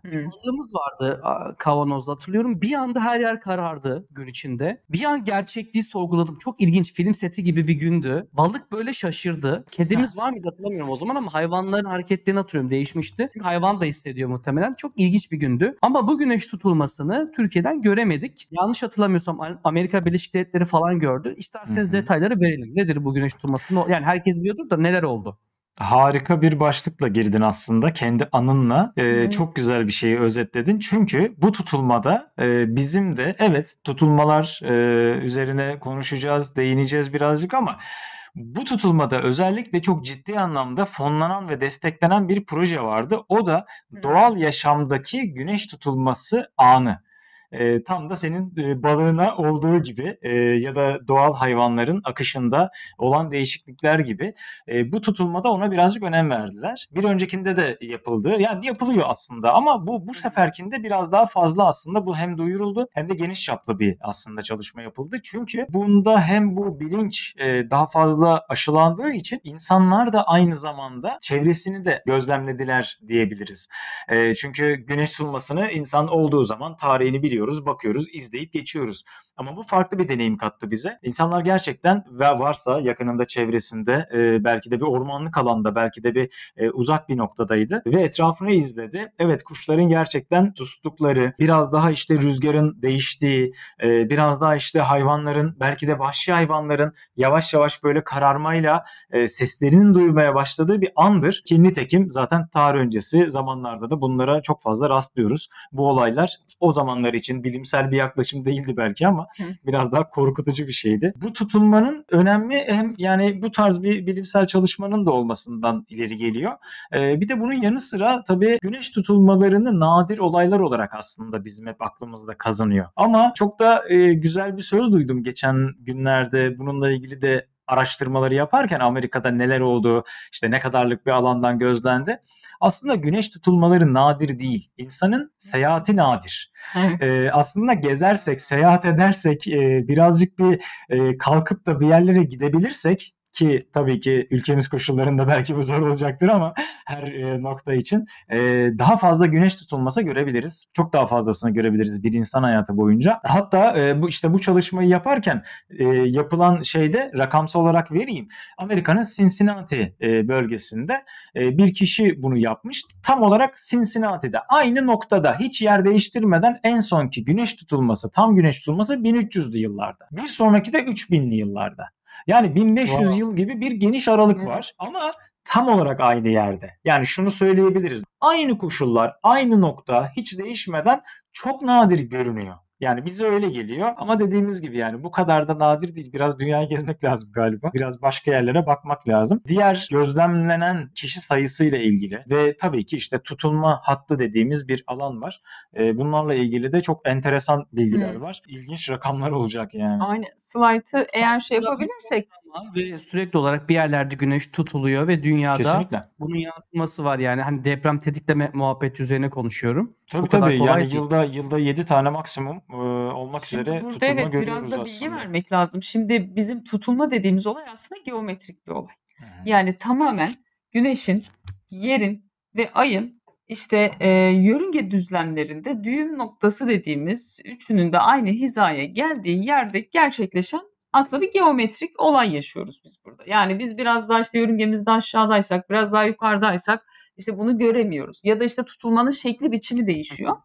Hı. Balığımız vardı a, kavanozda hatırlıyorum. Bir anda her yer karardı gün içinde. Bir an gerçekliği sorguladım. Çok ilginç, film seti gibi bir gündü. Balık böyle şaşırdı. Kedimiz var mıydı hatırlamıyorum o zaman ama hayvanların hareketlerini hatırlıyorum, değişmişti. Çünkü hayvan da hissediyor muhtemelen. Çok ilginç bir gündü. Ama bu güneş tutulmasını Türkiye'den göremedik. Yanlış hatırlamıyorsam Amerika Birleşik Devletleri falan gördü. İsterseniz Hı hı. detayları verelim. Nedir bu güneş tutulması? Yani herkes biliyordur da neler oldu? Harika bir başlıkla girdin aslında kendi anınla. Ee, Evet. çok güzel bir şeyi özetledin. Çünkü bu tutulmada e, bizim de evet tutulmalar e, üzerine konuşacağız, değineceğiz birazcık ama bu tutulmada özellikle çok ciddi anlamda fonlanan ve desteklenen bir proje vardı. O da Hı. doğal yaşamdaki güneş tutulması anı. E, tam da senin e, balığına olduğu gibi e, ya da doğal hayvanların akışında olan değişiklikler gibi e, bu tutulmada ona birazcık önem verdiler. Bir öncekinde de yapıldı. Yani yapılıyor aslında ama bu bu seferkinde biraz daha fazla aslında bu hem duyuruldu hem de geniş çaplı bir aslında çalışma yapıldı. Çünkü bunda hem bu bilinç e, daha fazla aşılandığı için insanlar da aynı zamanda çevresini de gözlemlediler diyebiliriz. E, çünkü güneş tutulmasını insan olduğu zaman tarihini biliyor. Bakıyoruz, izleyip geçiyoruz. Ama bu farklı bir deneyim kattı bize. İnsanlar gerçekten ve varsa yakınında, çevresinde, e, belki de bir ormanlık alanda, belki de bir e, uzak bir noktadaydı ve etrafını izledi. Evet, kuşların gerçekten sustukları, biraz daha işte rüzgarın değiştiği, e, biraz daha işte hayvanların, belki de vahşi hayvanların yavaş yavaş böyle kararmayla e, seslerinin duyulmaya başladığı bir andır. Ki nitekim zaten tarih öncesi zamanlarda da bunlara çok fazla rastlıyoruz. Bu olaylar o zamanlar için bilimsel bir yaklaşım değildi belki ama biraz daha korkutucu bir şeydi. Bu tutulmanın önemli hem yani bu tarz bir bilimsel çalışmanın da olmasından ileri geliyor. Ee, bir de bunun yanı sıra tabii güneş tutulmalarını nadir olaylar olarak aslında bizim hep aklımızda kazanıyor. Ama çok da e, güzel bir söz duydum geçen günlerde bununla ilgili de araştırmaları yaparken Amerika'da neler oldu, işte ne kadarlık bir alandan gözlendi. Aslında güneş tutulmaları nadir değil. İnsanın seyahati nadir. Evet. Ee, aslında gezersek, seyahat edersek, e, birazcık bir e, kalkıp da bir yerlere gidebilirsek ki tabii ki ülkemiz koşullarında belki bu zor olacaktır ama her e, nokta için e, daha fazla güneş tutulması görebiliriz. Çok daha fazlasını görebiliriz bir insan hayatı boyunca. Hatta e, bu işte bu çalışmayı yaparken e, yapılan şeyde rakamsal olarak vereyim. Amerika'nın Cincinnati e, bölgesinde e, bir kişi bunu yapmış. Tam olarak Cincinnati'de aynı noktada hiç yer değiştirmeden en sonki güneş tutulması, tam güneş tutulması bin üç yüzlü yıllarda. Bir sonraki de üç binli yıllarda. Yani bin beş yüz Wow. yıl gibi bir geniş aralık Evet. var ama tam olarak aynı yerde. Yani şunu söyleyebiliriz. Aynı koşullar, aynı nokta hiç değişmeden çok nadir görünüyor. Yani bize öyle geliyor ama dediğimiz gibi yani bu kadar da nadir değil. Biraz dünyayı gezmek lazım galiba. Biraz başka yerlere bakmak lazım. Diğer gözlemlenen kişi sayısıyla ilgili ve tabii ki işte tutulma hattı dediğimiz bir alan var. Ee, bunlarla ilgili de çok enteresan bilgiler Hı. var. İlginç rakamlar olacak yani. Aynı slaytı eğer şey Aslında bir yapabilirsek ortam var ve sürekli olarak bir yerlerde güneş tutuluyor ve dünyada Kesinlikle. bunun yansıması var. Yani hani deprem tetikleme muhabbeti üzerine konuşuyorum. Tabii Bu kadar tabii kolay yani değil. yılda yılda yedi tane maksimum e, olmak Şimdi üzere burada tutulma evet biraz görüyoruz da bilgi aslında. vermek lazım. Şimdi bizim tutulma dediğimiz olay aslında geometrik bir olay. Hı hı. Yani tamamen güneşin, yerin ve ayın işte e, yörünge düzlemlerinde düğüm noktası dediğimiz üçünün de aynı hizaya geldiği yerde gerçekleşen aslında bir geometrik olay yaşıyoruz biz burada. Yani biz biraz daha işte yörüngemizde aşağıdaysak, biraz daha yukarıdaysak işte bunu göremiyoruz. Ya da işte tutulmanın şekli biçimi değişiyor.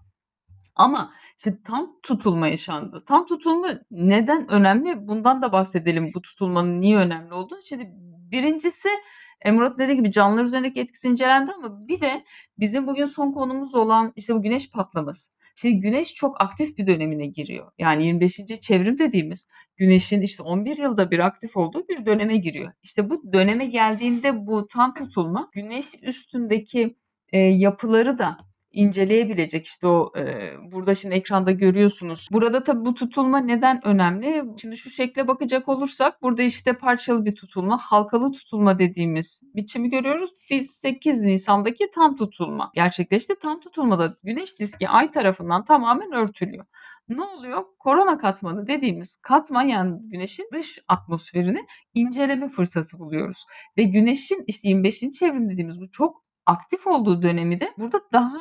Ama işte tam tutulma yaşandı. Tam tutulma neden önemli? Bundan da bahsedelim. Bu tutulmanın niye önemli olduğunu. Şimdi birincisi e, Murat dediği gibi canlılar üzerindeki etkisi incelendi ama bir de bizim bugün son konumuz olan işte bu güneş patlaması. Şimdi güneş çok aktif bir dönemine giriyor. Yani yirmi beşinci çevrim dediğimiz güneşin işte on bir yılda bir aktif olduğu bir döneme giriyor. İşte bu döneme geldiğinde bu tam tutulma güneş üstündeki e, yapıları da inceleyebilecek işte o e, burada şimdi ekranda görüyorsunuz. Burada tabii bu tutulma neden önemli? Şimdi şu şekle bakacak olursak burada işte parçalı bir tutulma, halkalı tutulma dediğimiz biçimi görüyoruz. Biz sekiz Nisan'daki tam tutulma gerçekleşti. Tam tutulmada güneş diski ay tarafından tamamen örtülüyor. Ne oluyor? Korona katmanı dediğimiz katman yani güneşin dış atmosferini inceleme fırsatı buluyoruz. Ve güneşin işte yirmi beşinci çevrim dediğimiz bu çok aktif olduğu dönemi de burada daha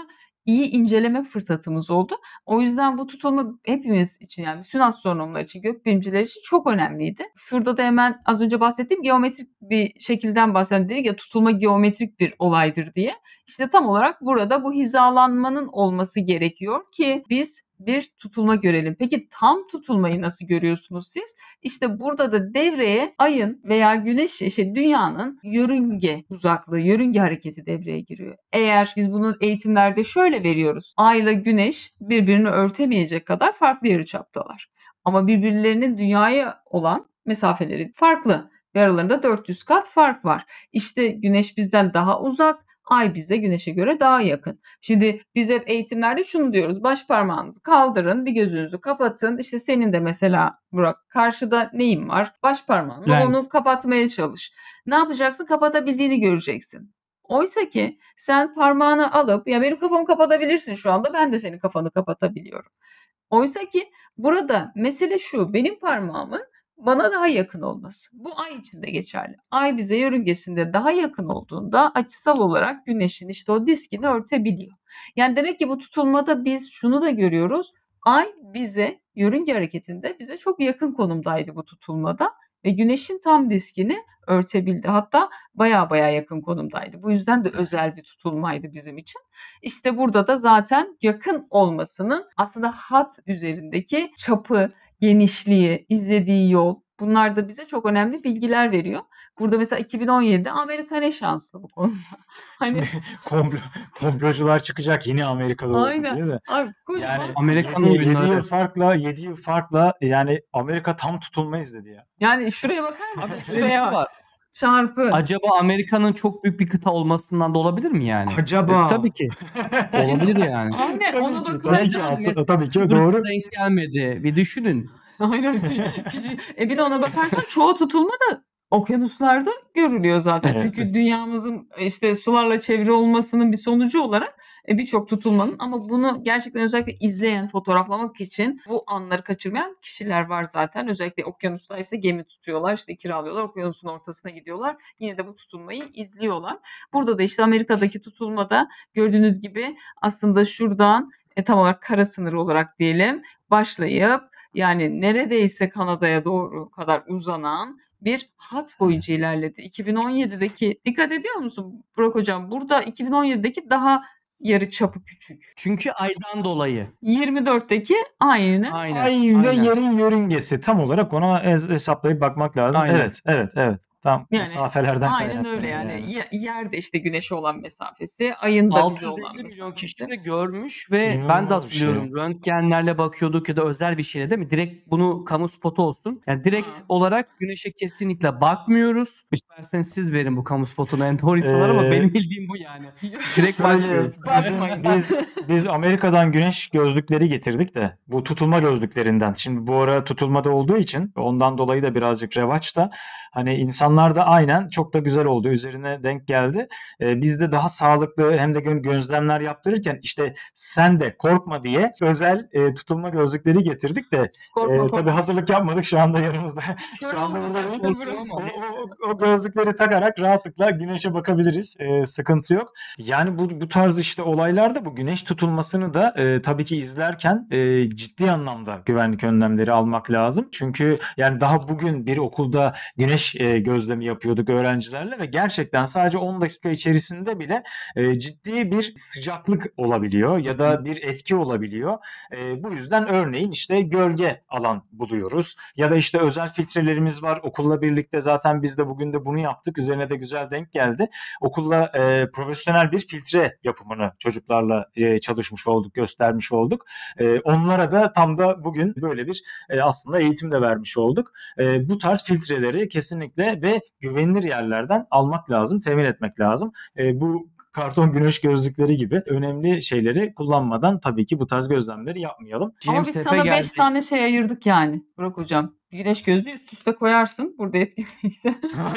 iyi inceleme fırsatımız oldu. O yüzden bu tutulma hepimiz için, yani bütün astronomlar için, gökbilimciler için çok önemliydi. Şurada da hemen az önce bahsettiğim geometrik bir şekilden bahsettik, dedik ya tutulma geometrik bir olaydır diye. İşte tam olarak burada bu hizalanmanın olması gerekiyor ki biz bir tutulma görelim. Peki tam tutulmayı nasıl görüyorsunuz siz? İşte burada da devreye ayın veya güneş, işte dünyanın yörünge uzaklığı, yörünge hareketi devreye giriyor. Eğer biz bunu eğitimlerde şöyle veriyoruz. Ay ile güneş birbirini örtemeyecek kadar farklı yarıçaptalar. Ama birbirlerinin dünyaya olan mesafeleri farklı. Ve aralarında dört yüz kat fark var. İşte güneş bizden daha uzak, ay bize güneşe göre daha yakın. Şimdi biz hep eğitimlerde şunu diyoruz. Baş parmağınızı kaldırın, bir gözünüzü kapatın. İşte senin de mesela Burak, karşıda neyin var? Baş parmağınla Lens. onu kapatmaya çalış. Ne yapacaksın? Kapatabildiğini göreceksin. Oysa ki sen parmağını alıp, ya benim kafamı kapatabilirsin şu anda, ben de senin kafanı kapatabiliyorum. Oysa ki burada mesele şu, benim parmağımın bana daha yakın olması. Bu ay için de geçerli. Ay bize yörüngesinde daha yakın olduğunda açısal olarak güneşin işte o diskini örtebiliyor. Yani demek ki bu tutulmada biz şunu da görüyoruz. Ay bize yörünge hareketinde bize çok yakın konumdaydı bu tutulmada ve güneşin tam diskini örtebildi. Hatta baya baya yakın konumdaydı. Bu yüzden de özel bir tutulmaydı bizim için. İşte burada da zaten yakın olmasının aslında hat üzerindeki çapı, genişliği, izlediği yol, bunlar da bize çok önemli bilgiler veriyor. Burada mesela iki bin on yedide Amerika ne şanslı bu konuda. Hani Komplo, komplocular çıkacak yine Amerika'da oldu aynen. değil mi? Abi, kocaman. Yani Amerikan yedi oyunları. yıl farkla yedi yıl farkla yani Amerika tam tutulma izledi ya. Yani şuraya bakar mısın? Abi şöyle bir şey Şuraya bak. var. Çarpı. Acaba Amerika'nın çok büyük bir kıta olmasından da olabilir mi yani? Acaba. E, tabii ki. Olabilir yani. Aynen, ona Tabii ki, bakarsan tabii ki Neden aslında mesela tabii ki Kıbrıs'a doğru. denk gelmedi? Bir düşünün. Aynen. Küçük. E bir de ona bakarsan çoğu tutulma da okyanuslarda görülüyor zaten. Evet. Çünkü dünyamızın işte sularla çevre olmasının bir sonucu olarak e, birçok tutulmanın, ama bunu gerçekten özellikle izleyen, fotoğraflamak için bu anları kaçırmayan kişiler var zaten. Özellikle okyanusta ise gemi tutuyorlar, işte kiralıyorlar, okyanusun ortasına gidiyorlar. Yine de bu tutulmayı izliyorlar. Burada da işte Amerika'daki tutulmada gördüğünüz gibi aslında şuradan e, tam olarak kara sınırı olarak diyelim başlayıp, yani neredeyse Kanada'ya doğru kadar uzanan bir hat boyunca ilerledi. iki bin on yedideki, dikkat ediyor musun Burak Hocam? Burada iki bin on yedideki daha yarı çapı küçük. Çünkü aydan dolayı. yirmi dörtteki aynı. Aynen. Ay ve aynen. yerin yörüngesi tam olarak ona hez- hesaplayıp bakmak lazım. Aynen. Evet, evet, evet. Tam Yani mesafelerden aynen öyle kaynaklanıyor yani. Ye- Yerde işte güneşe olan mesafesi, ayın da bize olan altı yüz elli milyon kişi mesafesi. de görmüş ve ben de İnanılmaz bir şey. hatırlıyorum röntgenlerle bakıyorduk ya da özel bir şeyle, değil mi? Direkt bunu kamu spotu olsun. Yani direkt Hı. olarak güneşe kesinlikle bakmıyoruz. İsterseniz siz verin bu kamu spotunu en doğru insanlar ama Ee, benim bildiğim bu yani. Direkt Böyle bakmıyoruz. bizim, biz biz Amerika'dan güneş gözlükleri getirdik de bu tutulma gözlüklerinden. Şimdi bu ara tutulmada olduğu için ondan dolayı da birazcık revaç da hani insanlar da aynen çok da güzel oldu. Üzerine denk geldi. Ee, biz de daha sağlıklı hem de gö- gözlemler yaptırırken işte sen de korkma diye özel e, tutulma gözlükleri getirdik de Korkma e, korkma. tabii hazırlık yapmadık şu anda yanımızda. Kör Şu anda burada olmayacaksın değil. Burak. Korkuyorum O, ama o, o gözlükleri takarak rahatlıkla güneşe bakabiliriz. Ee, sıkıntı yok. Yani bu bu tarz işte olaylarda bu güneş tutulmasını da e, tabii ki izlerken e, ciddi anlamda güvenlik önlemleri almak lazım. Çünkü yani daha bugün bir okulda güneş e, gözlemi yapıyorduk öğrencilerle ve gerçekten sadece on dakika içerisinde bile e, ciddi bir sıcaklık olabiliyor ya da bir etki olabiliyor. E, bu yüzden örneğin işte gölge alan buluyoruz ya da işte özel filtrelerimiz var. Okulla birlikte zaten biz de bugün de bunu yaptık. Üzerine de güzel denk geldi. Okulla e, profesyonel bir filtre yapımını çocuklarla e, çalışmış olduk, göstermiş olduk. E, onlara da tam da bugün böyle bir e, aslında eğitim de vermiş olduk. E, bu tarz filtreleri kesinlikle ve güvenilir yerlerden almak lazım, temin etmek lazım. E, bu karton güneş gözlükleri gibi önemli şeyleri kullanmadan tabii ki bu tarz gözlemleri yapmayalım. Ama James biz Webb sana beş geldi. tane şey ayırdık yani Burak Hocam. Güneş gözlüğü üst üste koyarsın burada etkinlikte.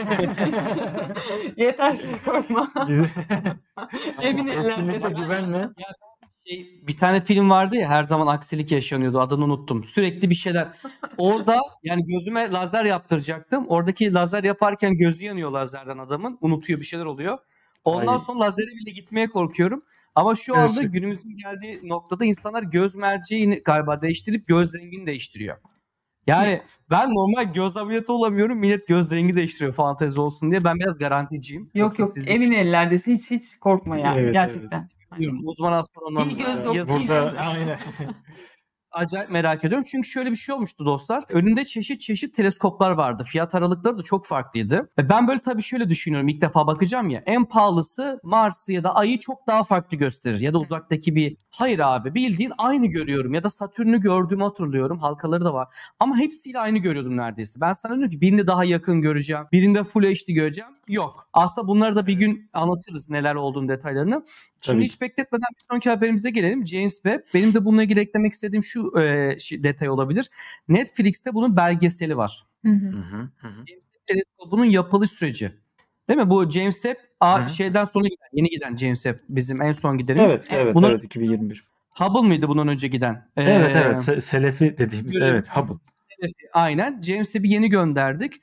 Yeter ki korkma. Bizi Emin etkinlikte ellerle. güvenle. Şey, bir tane film vardı ya, her zaman aksilik yaşanıyordu, adını unuttum. Sürekli bir şeyler. Orada yani gözüme lazer yaptıracaktım. Oradaki lazer yaparken gözü yanıyor lazerden adamın. Unutuyor, bir şeyler oluyor. Ondan Ay, sonra lazere bile gitmeye korkuyorum. Ama şu anda gerçek. günümüzün geldiği noktada insanlar göz merceğini galiba değiştirip göz rengini değiştiriyor. Yani ben normal göz ameliyatı olamıyorum. Millet göz rengi değiştiriyor fantezi olsun diye. Ben biraz garanticiyim. Yok Yoksa yok, sizin emin ellerdesin, hiç hiç korkma yani Evet, evet. gerçekten. Hani bilmiyorum, uzman iyi astronomlarımıza göz doktoru, yazın. iyi Burada göz. aynen. Acayip merak ediyorum. Çünkü şöyle bir şey olmuştu dostlar. Önünde çeşit çeşit teleskoplar vardı. Fiyat aralıkları da çok farklıydı. E Ben böyle tabii şöyle düşünüyorum. İlk defa bakacağım ya. En pahalısı Mars'ı ya da Ay'ı çok daha farklı gösterir. Ya da uzaktaki bir... Hayır abi, bildiğin aynı görüyorum. Ya da Satürn'ü gördüğümü hatırlıyorum. Halkaları da var. Ama hepsiyle aynı görüyordum neredeyse. Ben sana diyorum ki birini daha yakın göreceğim. Birinde Full H D göreceğim. Yok. Aslında bunları da bir gün anlatırız neler olduğunu, detaylarını. Şimdi Tabii hiç ki. bekletmeden bir sonraki haberimize gelelim. James Webb. Benim de bununla ilgili eklemek istediğim şu e, şey- detay olabilir. Netflix'te bunun belgeseli var. Hı hı. Hı hı, hı hı. James Webb teleskobunun yapılış süreci. Değil mi? Bu James Webb a, Hı hı. şeyden sonra giden, yeni giden James Webb bizim en son gidenimiz. Evet, Evet. evet, Bunun evet. iki bin yirmi bir. Hubble mıydı bundan önce giden? Evet, Ee, evet. Se- Selefi dediğimiz, görev- evet, Hubble. Aynen. James Webb'i yeni gönderdik.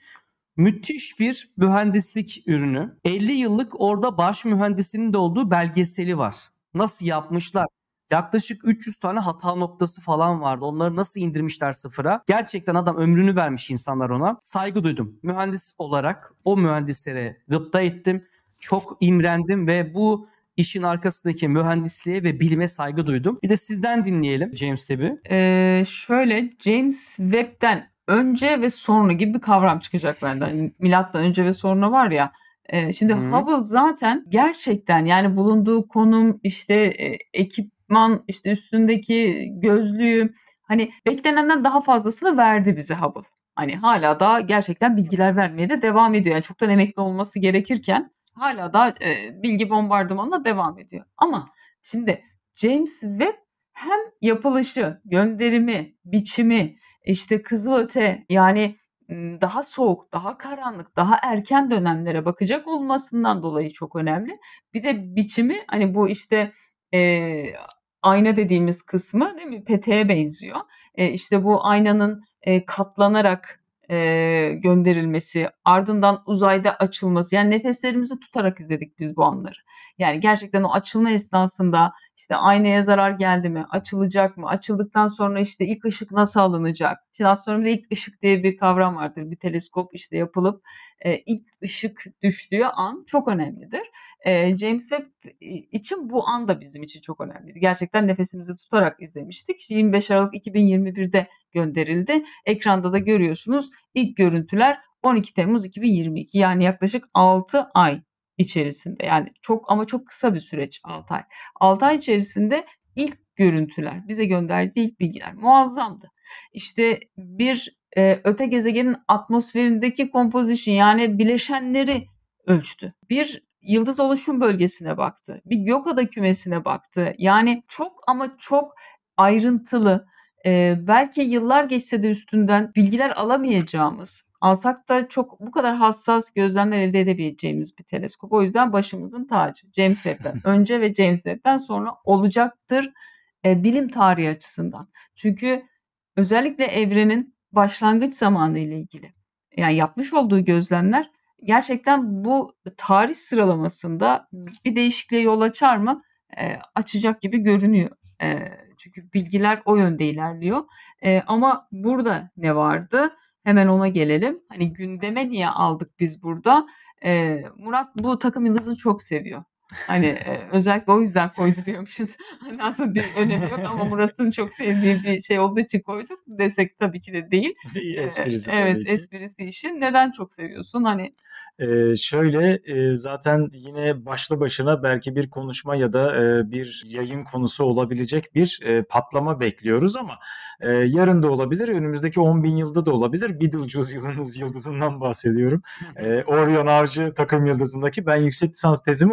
Müthiş bir mühendislik ürünü. elli yıllık orada baş mühendisinin de olduğu belgeseli var. Nasıl yapmışlar? Yaklaşık üç yüz tane hata noktası falan vardı. Onları nasıl indirmişler sıfıra? Gerçekten adam ömrünü vermiş insanlar ona. Saygı duydum. Mühendis olarak o mühendislere gıpta ettim. Çok imrendim ve bu işin arkasındaki mühendisliğe ve bilime saygı duydum. Bir de sizden dinleyelim James Webb'i. Ee, şöyle, James Webb'den önce ve sonra gibi bir kavram çıkacak benden. Hani milattan önce ve sonra var ya. e, şimdi Hı. Hubble zaten gerçekten, yani bulunduğu konum, işte e, ekipman, işte üstündeki gözlüğü, hani beklenenden daha fazlasını verdi bize Hubble. Hani hala da gerçekten bilgiler vermeye de devam ediyor. Yani çoktan emekli olması gerekirken hala da e, bilgi bombardımanına devam ediyor. Ama şimdi James Webb hem yapılışı, gönderimi, biçimi, işte kızılöte, yani m, daha soğuk, daha karanlık, daha erken dönemlere bakacak olmasından dolayı çok önemli. Bir de biçimi, hani bu işte e, ayna dediğimiz kısmı, değil mi? Peteğe benziyor. E, işte bu aynanın e, katlanarak e, gönderilmesi, ardından uzayda açılması. Yani nefeslerimizi tutarak izledik biz bu anları. Yani gerçekten o açılma esnasında işte aynaya zarar geldi mi? Açılacak mı? Açıldıktan sonra işte ilk ışık nasıl alınacak? Şimdi astronomide ilk ışık diye bir kavram vardır. Bir teleskop işte yapılıp e, ilk ışık düştüğü an çok önemlidir. E, James Webb için bu an da bizim için çok önemliydi. Gerçekten nefesimizi tutarak izlemiştik. İşte yirmi beş Aralık iki bin yirmi birde gönderildi. Ekranda da görüyorsunuz. İlk görüntüler on iki Temmuz iki bin yirmi iki, yani yaklaşık altı ay içerisinde, yani çok ama çok kısa bir süreç, altı ay. altı ay içerisinde ilk görüntüler, bize gönderdiği ilk bilgiler muazzamdı. İşte bir e, öte gezegenin atmosferindeki composition, yani bileşenleri ölçtü. Bir yıldız oluşum bölgesine baktı. Bir gökada kümesine baktı. Yani çok ama çok ayrıntılı, e, belki yıllar geçse de üstünden bilgiler alamayacağımız, alsak da çok bu kadar hassas gözlemler elde edebileceğimiz bir teleskop. O yüzden başımızın tacı. James Webb'den önce ve James Webb'den sonra olacaktır e, bilim tarihi açısından. Çünkü özellikle evrenin başlangıç zamanı ile ilgili, yani yapmış olduğu gözlemler gerçekten bu tarih sıralamasında bir değişikliğe yol açar mı? E, açacak gibi görünüyor. E, çünkü bilgiler o yönde ilerliyor. E, ama burada ne vardı? Hemen ona gelelim. Hani gündeme niye aldık biz burada? E, Murat bu takım yıldızını çok seviyor. Hani e, özellikle o yüzden koydu diyormuşuz. Hani aslında bir önemi yok ama Murat'ın çok sevdiği bir şey olduğu için koyduk desek tabii ki de değil. Esprisi E, evet, tabii ki. esprisi işin. Neden çok seviyorsun? Hani Ee, şöyle e, zaten yine başlı başına belki bir konuşma ya da e, bir yayın konusu olabilecek bir e, patlama bekliyoruz ama e, yarın da olabilir, önümüzdeki on bin yılda da olabilir. Betelgeuse yıldız, yıldızından bahsediyorum. E, Orion Avcı takım yıldızındaki, ben yüksek lisans tezimi o yıldız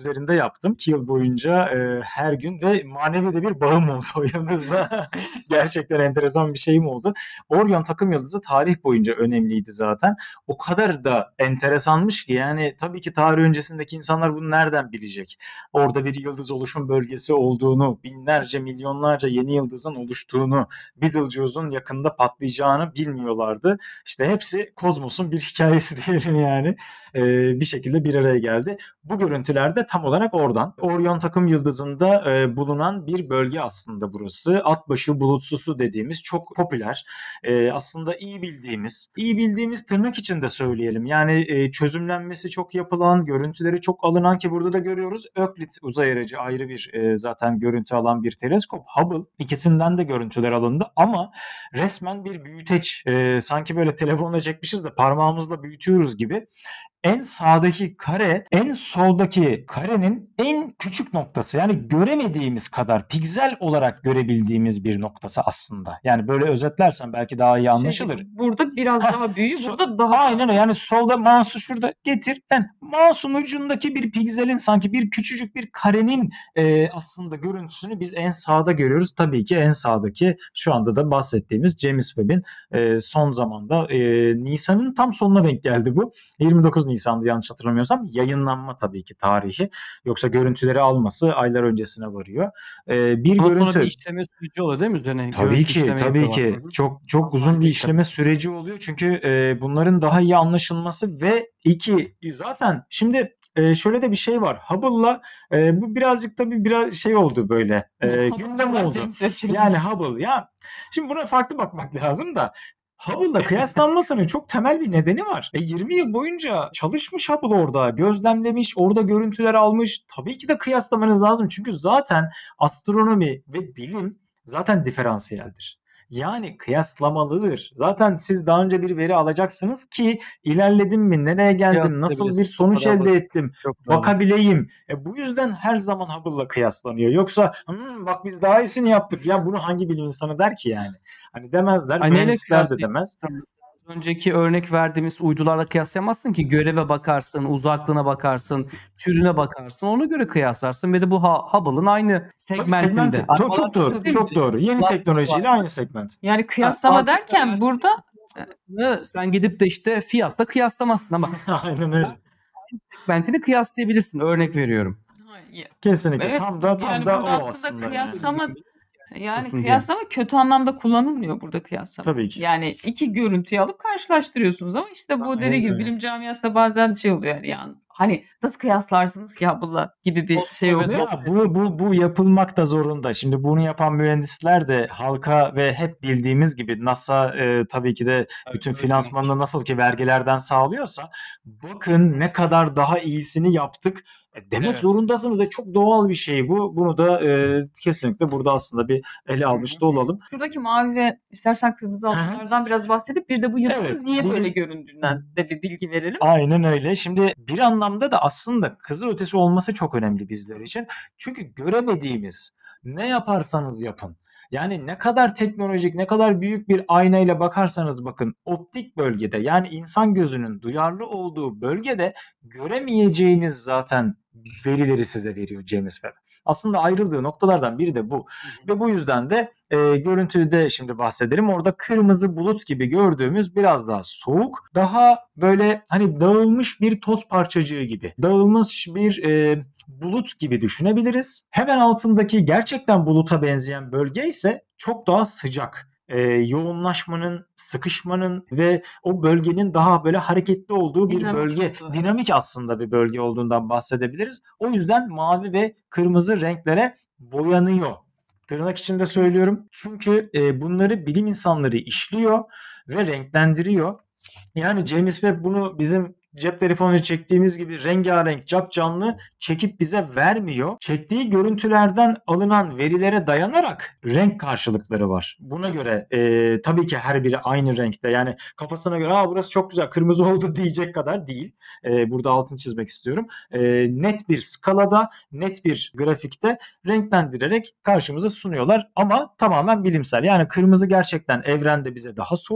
üzerinde yaptım. iki yıl boyunca e, her gün ve manevi de bir bağım oldu o yıldızla. Gerçekten enteresan bir şeyim oldu. Orion takım yıldızı tarih boyunca önemliydi zaten. O kadar da enteresanmış ki yani tabii ki tarih öncesindeki insanlar bunu nereden bilecek? Orada bir yıldız oluşum bölgesi olduğunu, binlerce, milyonlarca yeni yıldızın oluştuğunu, Betelgeuse'un yakında patlayacağını bilmiyorlardı. İşte hepsi kozmosun bir hikayesi diyelim yani. Ee, bir şekilde bir araya geldi. Bu görüntüler de tam olarak oradan. Orion takım yıldızında e, bulunan bir bölge aslında burası. Atbaşı bulutsusu dediğimiz çok popüler. E, aslında iyi bildiğimiz, iyi bildiğimiz tırnak içinde söyleyelim. Yani e, çözümlenmesi çok yapılan, görüntüleri çok alınan ki burada da görüyoruz. Euclid uzay aracı ayrı bir e, zaten görüntü alan bir teleskop. Hubble ikisinden de görüntüler alındı ama resmen bir büyüteç. E, sanki böyle telefonla çekmişiz de parmağımızla büyütüyoruz gibi. En sağdaki kare, en soldaki karenin en küçük noktası. Yani göremediğimiz kadar piksel olarak görebildiğimiz bir noktası aslında. Yani böyle özetlersem belki daha iyi anlaşılır. Şey, burada biraz Heh, daha büyük, so- burada daha Aynen öyle. Yani solda mouse'u şurada getir. Yani mouse'un ucundaki bir pikselin sanki bir küçücük bir karenin e, aslında görüntüsünü biz en sağda görüyoruz. Tabii ki en sağdaki şu anda da bahsettiğimiz James Webb'in e, son zamanda e, Nisan'ın tam sonuna denk geldi bu. yirmi dokuz Nisan'da yanlış hatırlamıyorsam yayınlanma tabii ki tarihi. Yoksa görüntüleri alması aylar öncesine varıyor. E, bir Ama görüntü sonra bir işleme süreci oluyor değil mi üzerine? Tabii Görüntü ki, işleme tabii yapıyorlar. ki. Hı hı. Çok çok uzun bir Harika. işleme süreci oluyor. Çünkü e, bunların daha iyi anlaşılması ve iki zaten şimdi e, şöyle de bir şey var. Hubble'la e, bu birazcık tabii biraz şey oldu böyle. E, gündem oldu. James Webb Yani Hubble ya şimdi buna farklı bakmak lazım da Hubble'la kıyaslanmasının çok temel bir nedeni var. E yirmi yıl boyunca çalışmış Hubble orada, gözlemlemiş, orada görüntüler almış. Tabii ki de kıyaslamanız lazım. Çünkü zaten astronomi ve bilim zaten diferansiyeldir. Yani kıyaslamalıdır. Zaten siz daha önce bir veri alacaksınız ki ilerledim mi, nereye geldim, nasıl bir Kıyaslayabilirsin. sonuç Kadar elde basit. ettim, Çok doğru. bakabileyim. E bu yüzden her zaman Hubble'la kıyaslanıyor. Yoksa "Hmm, bak biz daha iyisini yaptık. Ya bunu hangi bilim insanı der ki yani? Hani demezler, Ay, neyle mühendisler de demez. kıyaslayacaksın? Az önceki örnek verdiğimiz uydularla kıyaslayamazsın ki. Göreve bakarsın, uzaklığına bakarsın, türüne bakarsın. Ona göre kıyaslarsın ve de bu Ha- Hubble'ın aynı Tabii segmentinde. segmenti. Çok, çok doğru. Tabii. Çok doğru. Yeni Var- teknolojiyle aynı segment. Yani kıyaslama Ha, derken burada Aslında sen gidip de işte fiyatla kıyaslamazsın ama Aynen öyle. segmentini kıyaslayabilirsin. Örnek veriyorum. Kesinlikle. Evet, Tam da tam yani da o burada aslında aslında. yani. kıyaslama yani Olsun diye. kıyaslama kötü anlamda kullanılmıyor burada kıyaslama. Tabii ki. Yani iki görüntüyü alıp karşılaştırıyorsunuz ama işte bu Aynen dediği gibi öyle. bilim camiasında bazen şey oluyor yani, yani hani nasıl kıyaslarsınız ki Hubble'la gibi bir Dost- şey evet, oluyor. Ya bu bu bu yapılmak da zorunda. Şimdi bunu yapan mühendisler de halka ve hep bildiğimiz gibi NASA e, tabii ki de bütün evet, finansmanını nasıl ki vergilerden sağlıyorsa bakın ne kadar daha iyisini yaptık e, demek Evet. zorundasınız ve çok doğal bir şey bu. Bunu da e, kesinlikle burada aslında bir ele almış da olalım. Şuradaki mavi ve istersen kırmızı Hı hı. altınlardan biraz bahsedip bir de bu yıldızın Evet, niye bir- böyle göründüğünden de bir bilgi verelim. Aynen öyle. Şimdi bir anlamda da aslında kızılötesi olması çok önemli bizler için. Çünkü göremediğimiz ne yaparsanız yapın. Yani ne kadar teknolojik, ne kadar büyük bir aynayla bakarsanız bakın optik bölgede yani insan gözünün duyarlı olduğu bölgede göremeyeceğiniz zaten verileri size veriyor James Webb. Aslında ayrıldığı noktalardan biri de bu. Ve bu yüzden de e, görüntüde şimdi bahsedelim. Orada kırmızı bulut gibi gördüğümüz biraz daha soğuk, daha böyle hani dağılmış bir toz parçacığı gibi. Dağılmış bir e, bulut gibi düşünebiliriz. Hemen altındaki gerçekten buluta benzeyen bölge ise çok daha sıcak. E, yoğunlaşmanın, sıkışmanın ve o bölgenin daha böyle hareketli olduğu bir Dinamik bölge, olduğu. dinamik aslında bir bölge olduğundan bahsedebiliriz. O yüzden mavi ve kırmızı renklere boyanıyor. Tırnak içinde söylüyorum. Çünkü e, bunları bilim insanları işliyor ve renklendiriyor. Yani James Webb bunu bizim cep telefonuyla çektiğimiz gibi rengarenk, capcanlı çekip bize vermiyor. Çektiği görüntülerden alınan verilere dayanarak renk karşılıkları var. Buna göre e, tabii ki her biri aynı renkte. Yani kafasına göre "Aa, burası çok güzel, kırmızı oldu" diyecek kadar değil. E, burada altını çizmek istiyorum. E, net bir skalada, net bir grafikte renklendirerek karşımıza sunuyorlar. Ama tamamen bilimsel. Yani kırmızı gerçekten evrende bize daha soğuk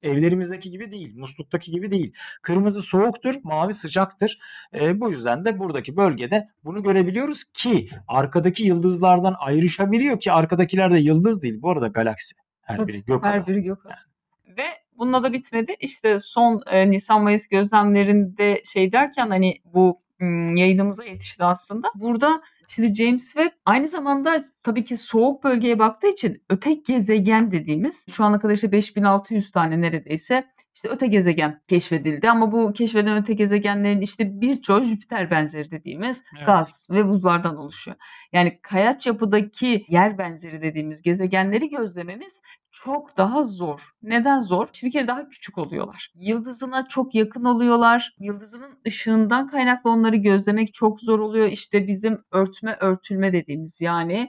evlerimizdeki gibi değil, musluktaki gibi değil. Kırmızı soğuktur, mavi sıcaktır. E, bu yüzden de buradaki bölgede bunu görebiliyoruz ki arkadaki yıldızlardan ayrışabiliyor ki arkadakiler de yıldız değil. Bu arada galaksi. Her Tabii, biri gök her ada. biri gök ada. Ve bununla da bitmedi. İşte son e, Nisan-Mayıs gözlemlerinde şey derken hani bu m, yayınımıza yetişti aslında. Burada şimdi James Webb aynı zamanda tabii ki soğuk bölgeye baktığı için öte gezegen dediğimiz şu ana kadar işte beş bin altı yüz tane neredeyse işte öte gezegen keşfedildi. Ama bu keşfedilen öte gezegenlerin işte birçoğu Jüpiter benzeri dediğimiz Evet. gaz ve buzlardan oluşuyor. Yani kayaç yapıdaki yer benzeri dediğimiz gezegenleri gözlememiz çok daha zor. Neden zor? Şimdi bir kere daha küçük oluyorlar. Yıldızına çok yakın oluyorlar. Yıldızının ışığından kaynaklı onları gözlemek çok zor oluyor. İşte bizim örtme örtülme dediğimiz yani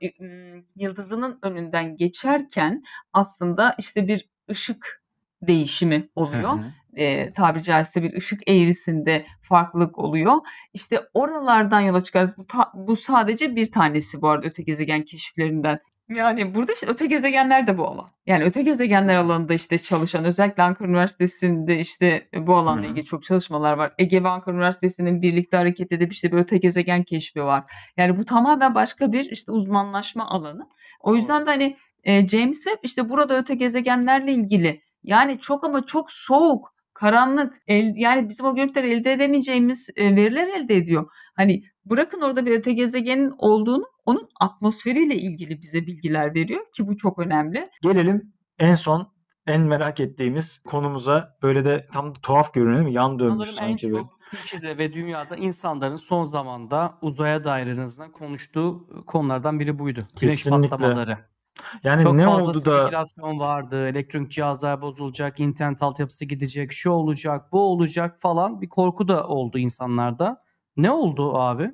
yıldızının önünden geçerken aslında işte bir ışık değişimi oluyor. Hı hı. E, tabiri caizse bir ışık eğrisinde farklılık oluyor. İşte oralardan yola çıkarız. Bu, ta- bu sadece bir tanesi bu arada öte gezegen keşiflerinden. Yani burada işte öte gezegenler de bu alan. Yani öte gezegenler alanında işte çalışan özellikle Ankara Üniversitesi'nde işte bu alanla Hı hı. ilgili çok çalışmalar var. Ege ve Ankara Üniversitesi'nin birlikte hareket edip işte bir öte gezegen keşfi var. Yani bu tamamen başka bir işte uzmanlaşma alanı. O yüzden de hani e, James Webb işte burada öte gezegenlerle ilgili yani çok ama çok soğuk, karanlık, el, yani bizim o görüntüleri elde edemeyeceğimiz e, veriler elde ediyor. Hani bırakın orada bir öte gezegenin olduğunu, onun atmosferiyle ilgili bize bilgiler veriyor ki bu çok önemli. Gelelim en son en merak ettiğimiz konumuza. Böyle de tam da tuhaf görünüyor değil mi? Yan dönmüş Sanırım en sanki böyle. çok Türkiye'de ve dünyada insanların son zamanda uzaya dair en azından konuştuğu konulardan biri buydu. Güneş Kesinlikle. patlamaları. Yani Çok ne fazla oldu da spekülasyon vardı. Elektronik cihazlar bozulacak, internet altyapısı gidecek, şu olacak, bu olacak falan. Bir korku da oldu insanlarda. Ne oldu abi?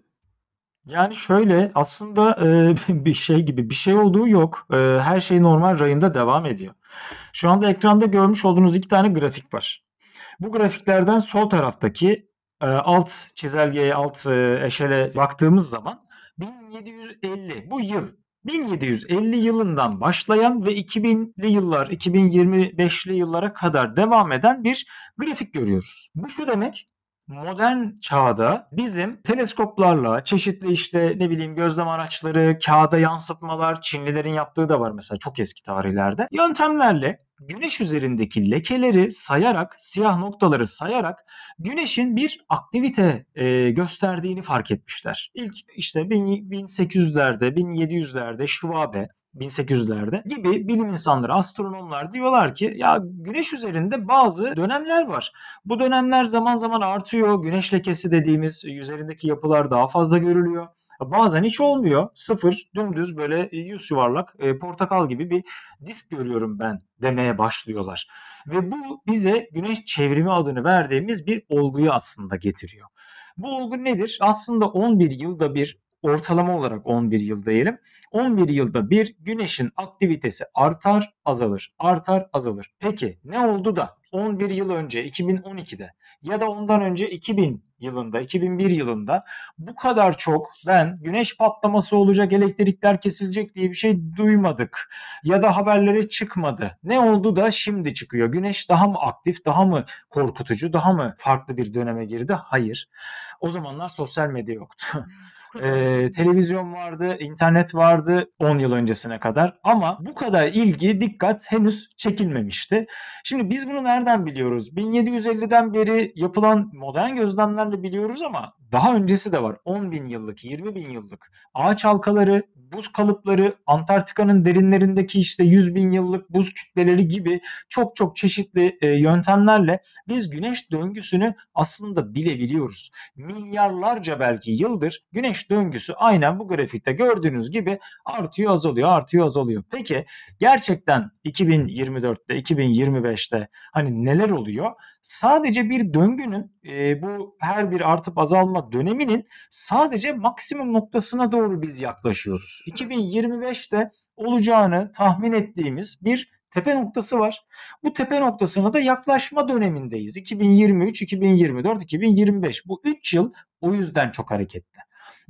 yani şöyle aslında e, bir şey gibi bir şey olduğu yok. E, her şey normal rayında devam ediyor. Şu anda ekranda görmüş olduğunuz iki tane grafik var. Bu grafiklerden sol taraftaki e, alt çizelgeye, alt e, eşele baktığımız zaman bin yedi yüz elli bu yıl bin yedi yüz elli yılından başlayan ve iki binli yıllar, iki bin yirmi beşli yıllara kadar devam eden bir grafik görüyoruz. Bu şu demek: modern çağda bizim teleskoplarla çeşitli işte ne bileyim gözlem araçları, kağıda yansıtmalar, Çinlilerin yaptığı da var mesela çok eski tarihlerde, yöntemlerle Güneş üzerindeki lekeleri sayarak, siyah noktaları sayarak Güneş'in bir aktivite e, gösterdiğini fark etmişler. İlk işte bin sekiz yüzlerde, bin yedi yüzlerde Schwabe, bin sekiz yüzlerde gibi bilim insanları, astronomlar diyorlar ki ya Güneş üzerinde bazı dönemler var. Bu dönemler zaman zaman artıyor. Güneş lekesi dediğimiz üzerindeki yapılar daha fazla görülüyor. Bazen hiç olmuyor. Sıfır, dümdüz böyle yüz yuvarlak e, portakal gibi bir disk görüyorum ben demeye başlıyorlar. Ve bu bize güneş çevrimi adını verdiğimiz bir olguyu aslında getiriyor. Bu olgu nedir? Aslında on bir yılda bir, ortalama olarak on bir yıl diyelim, on bir yılda bir güneşin aktivitesi artar, azalır, artar, azalır. Peki ne oldu da on bir yıl önce iki bin on ikide ya da ondan önce iki bin yılında, iki bin bir yılında bu kadar çok ben güneş patlaması olacak, elektrikler kesilecek diye bir şey duymadık ya da haberlere çıkmadı. Ne oldu da şimdi çıkıyor? Güneş daha mı aktif, daha mı korkutucu, daha mı farklı bir döneme girdi? Hayır. O zamanlar sosyal medya yoktu. Ee, televizyon vardı, internet vardı on yıl öncesine kadar ama bu kadar ilgi, dikkat henüz çekilmemişti. Şimdi biz bunu nereden biliyoruz? bin yedi yüz elliden beri yapılan modern gözlemlerle biliyoruz ama daha öncesi de var. on bin yıllık, yirmi bin yıllık ağaç halkaları, buz kalıpları, Antarktika'nın derinlerindeki işte yüz bin yıllık buz kütleleri gibi çok çok çeşitli e, yöntemlerle biz güneş döngüsünü aslında bilebiliyoruz. Milyarlarca belki yıldır güneş döngüsü aynen bu grafikte gördüğünüz gibi artıyor, azalıyor, artıyor, azalıyor. Peki gerçekten iki bin yirmi dörtte, iki bin yirmi beşte hani neler oluyor? Sadece bir döngünün e, bu her bir artıp azalma döneminin sadece maksimum noktasına doğru biz yaklaşıyoruz. iki bin yirmi beşte olacağını tahmin ettiğimiz bir tepe noktası var. Bu tepe noktasına da yaklaşma dönemindeyiz. iki bin yirmi üç, iki bin yirmi dört, iki bin yirmi beş bu üç yıl o yüzden çok hareketli.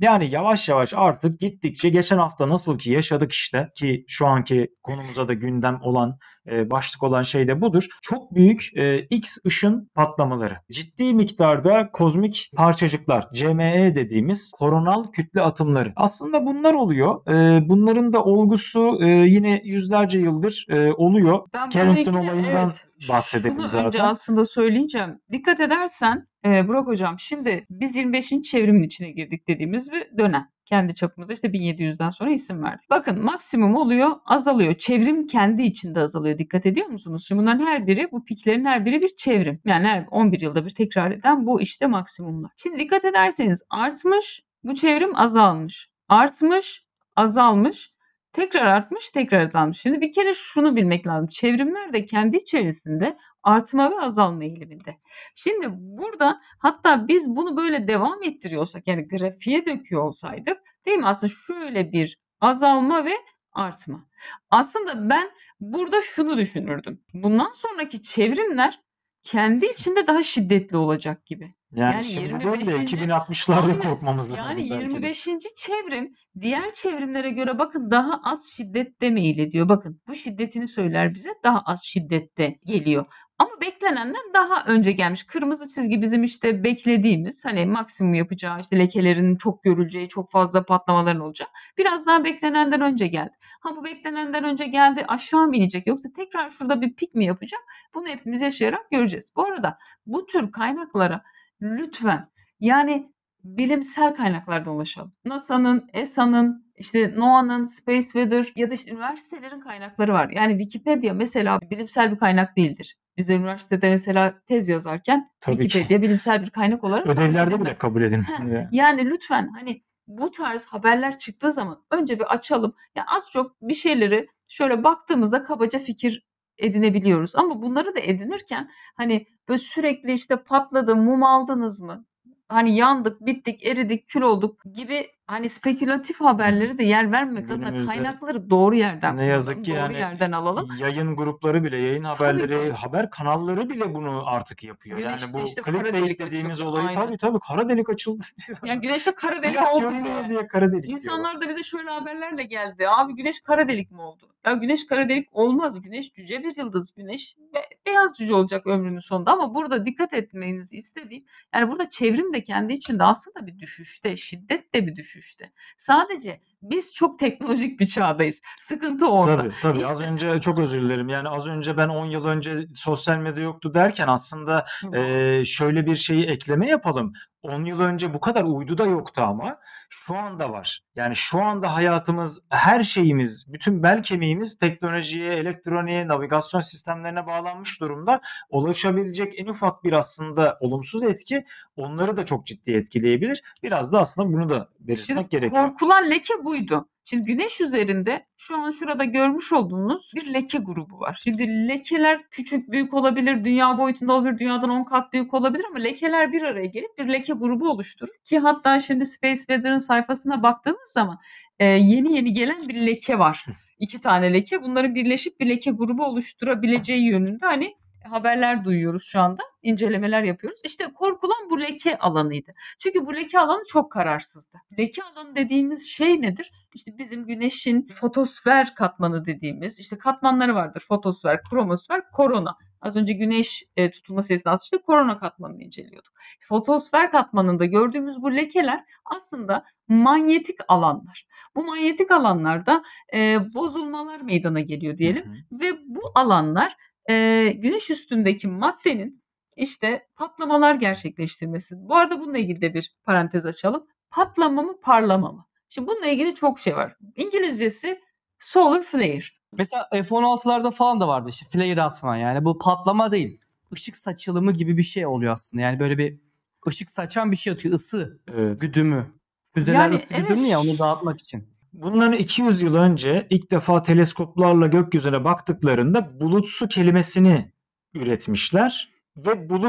Yani yavaş yavaş artık gittikçe geçen hafta nasıl ki yaşadık işte, ki şu anki konumuza da gündem olan e, başlık olan şey de budur. Çok büyük e, X ışın patlamaları. Ciddi miktarda kozmik parçacıklar, C M E dediğimiz koronal kütle atımları. Aslında bunlar oluyor. E, bunların da olgusu e, yine yüzlerce yıldır e, oluyor. Ben Carrington bununla ilgili olayından evet bahsedelim şunu zaten. önce aslında söyleyeceğim. Dikkat edersen e, Burak Hocam şimdi biz yirmi beşinci çevrimin içine girdik dediğimiz bir dönem. Kendi çapımızda işte bin yedi yüzden sonra isim verdik. Bakın maksimum oluyor, azalıyor. Çevrim kendi içinde azalıyor. Dikkat ediyor musunuz? Şimdi bunların her biri, bu piklerin her biri bir çevrim. Yani her on bir yılda bir tekrar eden bu işte maksimumlar. Şimdi dikkat ederseniz artmış, bu çevrim azalmış. Artmış, azalmış. Tekrar artmış, tekrar azalmış. Şimdi bir kere şunu bilmek lazım. Çevrimler de kendi içerisinde artma ve azalma eğiliminde. Şimdi burada hatta biz bunu böyle devam ettiriyorsak, yani grafiğe döküyor olsaydık, değil mi? Aslında şöyle bir azalma ve artma. Aslında ben burada şunu düşünürdüm. Bundan sonraki çevrimler kendi içinde daha şiddetli olacak gibi. Yani, Yani şimdi yirmi değil de beşinci iki bin altmışlarda Aynen. korkmamız lazım Yani belki de. yirmi beşinci çevrim diğer çevrimlere göre bakın daha az şiddette meyil ediyor. Bakın bu şiddetini söyler bize, daha az şiddette geliyor. Ama beklenenden daha önce gelmiş. Kırmızı çizgi bizim işte beklediğimiz, hani maksimum yapacağı, işte lekelerin çok görüleceği, çok fazla patlamaların olacağı. Biraz daha beklenenden önce geldi. Ha bu beklenenden önce geldi, aşağı mı inecek yoksa tekrar şurada bir pik mi yapacak? Bunu hepimiz yaşayarak göreceğiz. Bu arada bu tür kaynaklara lütfen, yani bilimsel kaynaklardan ulaşalım. NASA'nın, E S A'nın, işte NOAA'nın, Space Weather ya da işte üniversitelerin kaynakları var. Yani Wikipedia mesela bilimsel bir kaynak değildir. Biz de üniversitede mesela tez yazarken Tabii ki. Wikipedia bilimsel bir kaynak olarak kabul Ödevlerde bile edilmez. kabul edin. Heh, yani lütfen hani bu tarz haberler çıktığı zaman önce bir açalım. Yani az çok bir şeyleri şöyle baktığımızda kabaca fikir edinebiliyoruz. Ama bunları da edinirken hani böyle sürekli işte patladı, mum aldınız mı? Hani yandık, bittik, eridik, kül olduk gibi hani spekülatif haberleri de yer vermemek adına Günümüzde kaynakları doğru yerden ne yazık kullanalım, ki doğru yani yerden alalım. yayın grupları bile, yayın Tabii haberleri, ki. haber kanalları bile bunu artık yapıyor. Yani Güneşte bu işte kara clickbait delik dediğimiz açıldı. olayı Aynen. tabii tabii kara delik açıldı diyor. Yani güneşte kara delik Siyah oldu görünüyor diye. diye kara delik diyorlar. İnsanlar da bize şöyle haberlerle geldi. Abi güneş kara delik mi oldu? Ya güneş kara delik olmaz. Güneş cüce bir yıldız. Güneş be- beyaz cüce olacak ömrünün sonunda. Ama burada dikkat etmenizi istediğim, yani burada çevrim de kendi içinde aslında bir düşüşte, şiddet de bir düşüşte. Sadece biz çok teknolojik bir çağdayız. Sıkıntı orada. Tabii tabii az İşte önce çok özür dilerim. Yani az önce ben on yıl önce sosyal medya yoktu derken aslında eee, şöyle bir şeyi ekleme yapalım. on yıl önce bu kadar uydu da yoktu ama şu anda var. Yani şu anda hayatımız, her şeyimiz, bütün bel kemiğimiz teknolojiye, elektroniğe, navigasyon sistemlerine bağlanmış durumda. Ulaşabilecek en ufak bir aslında olumsuz etki onları da çok ciddi etkileyebilir. Biraz da aslında bunu da Şimdi belirtmek gerekiyor. korkulan leke buydu. Şimdi güneş üzerinde şu an şurada görmüş olduğunuz bir leke grubu var. Şimdi lekeler küçük büyük olabilir, dünya boyutunda olabilir, dünyadan on kat büyük olabilir ama lekeler bir araya gelip bir leke grubu oluşturur. Ki hatta şimdi Space Weather'ın sayfasına baktığımız zaman e, yeni yeni gelen bir leke var. İki tane leke. Bunların birleşip bir leke grubu oluşturabileceği yönünde hani haberler duyuyoruz şu anda. İncelemeler yapıyoruz. İşte korkulan bu leke alanıydı. Çünkü bu leke alanı çok kararsızdı. Leke alanı dediğimiz şey nedir? İşte bizim güneşin fotosfer katmanı dediğimiz işte katmanları vardır. Fotosfer, kromosfer, korona. Az önce güneş e, tutulması esnasında işte korona katmanını inceliyorduk. Fotosfer katmanında gördüğümüz bu lekeler aslında manyetik alanlar. Bu manyetik alanlarda e, bozulmalar meydana geliyor diyelim. Hı hı. Ve bu alanlar e, güneş üstündeki maddenin işte patlamalar gerçekleştirmesi. Bu arada bununla ilgili de bir parantez açalım. Patlama mı, parlama mı? Şimdi bununla ilgili çok şey var. İngilizcesi solar flare. Mesela F on altılarda falan da vardı işte flare atma, yani bu patlama değil. Işık saçılımı gibi bir şey oluyor aslında. Yani böyle bir ışık saçan bir şey atıyor. Isı Evet. güdümü. Füzeler Yani ısı evet. güdümlü ya, onu dağıtmak için. Bunların iki yüz yıl önce ilk defa teleskoplarla gökyüzüne baktıklarında bulutsu kelimesini üretmişler ve bulut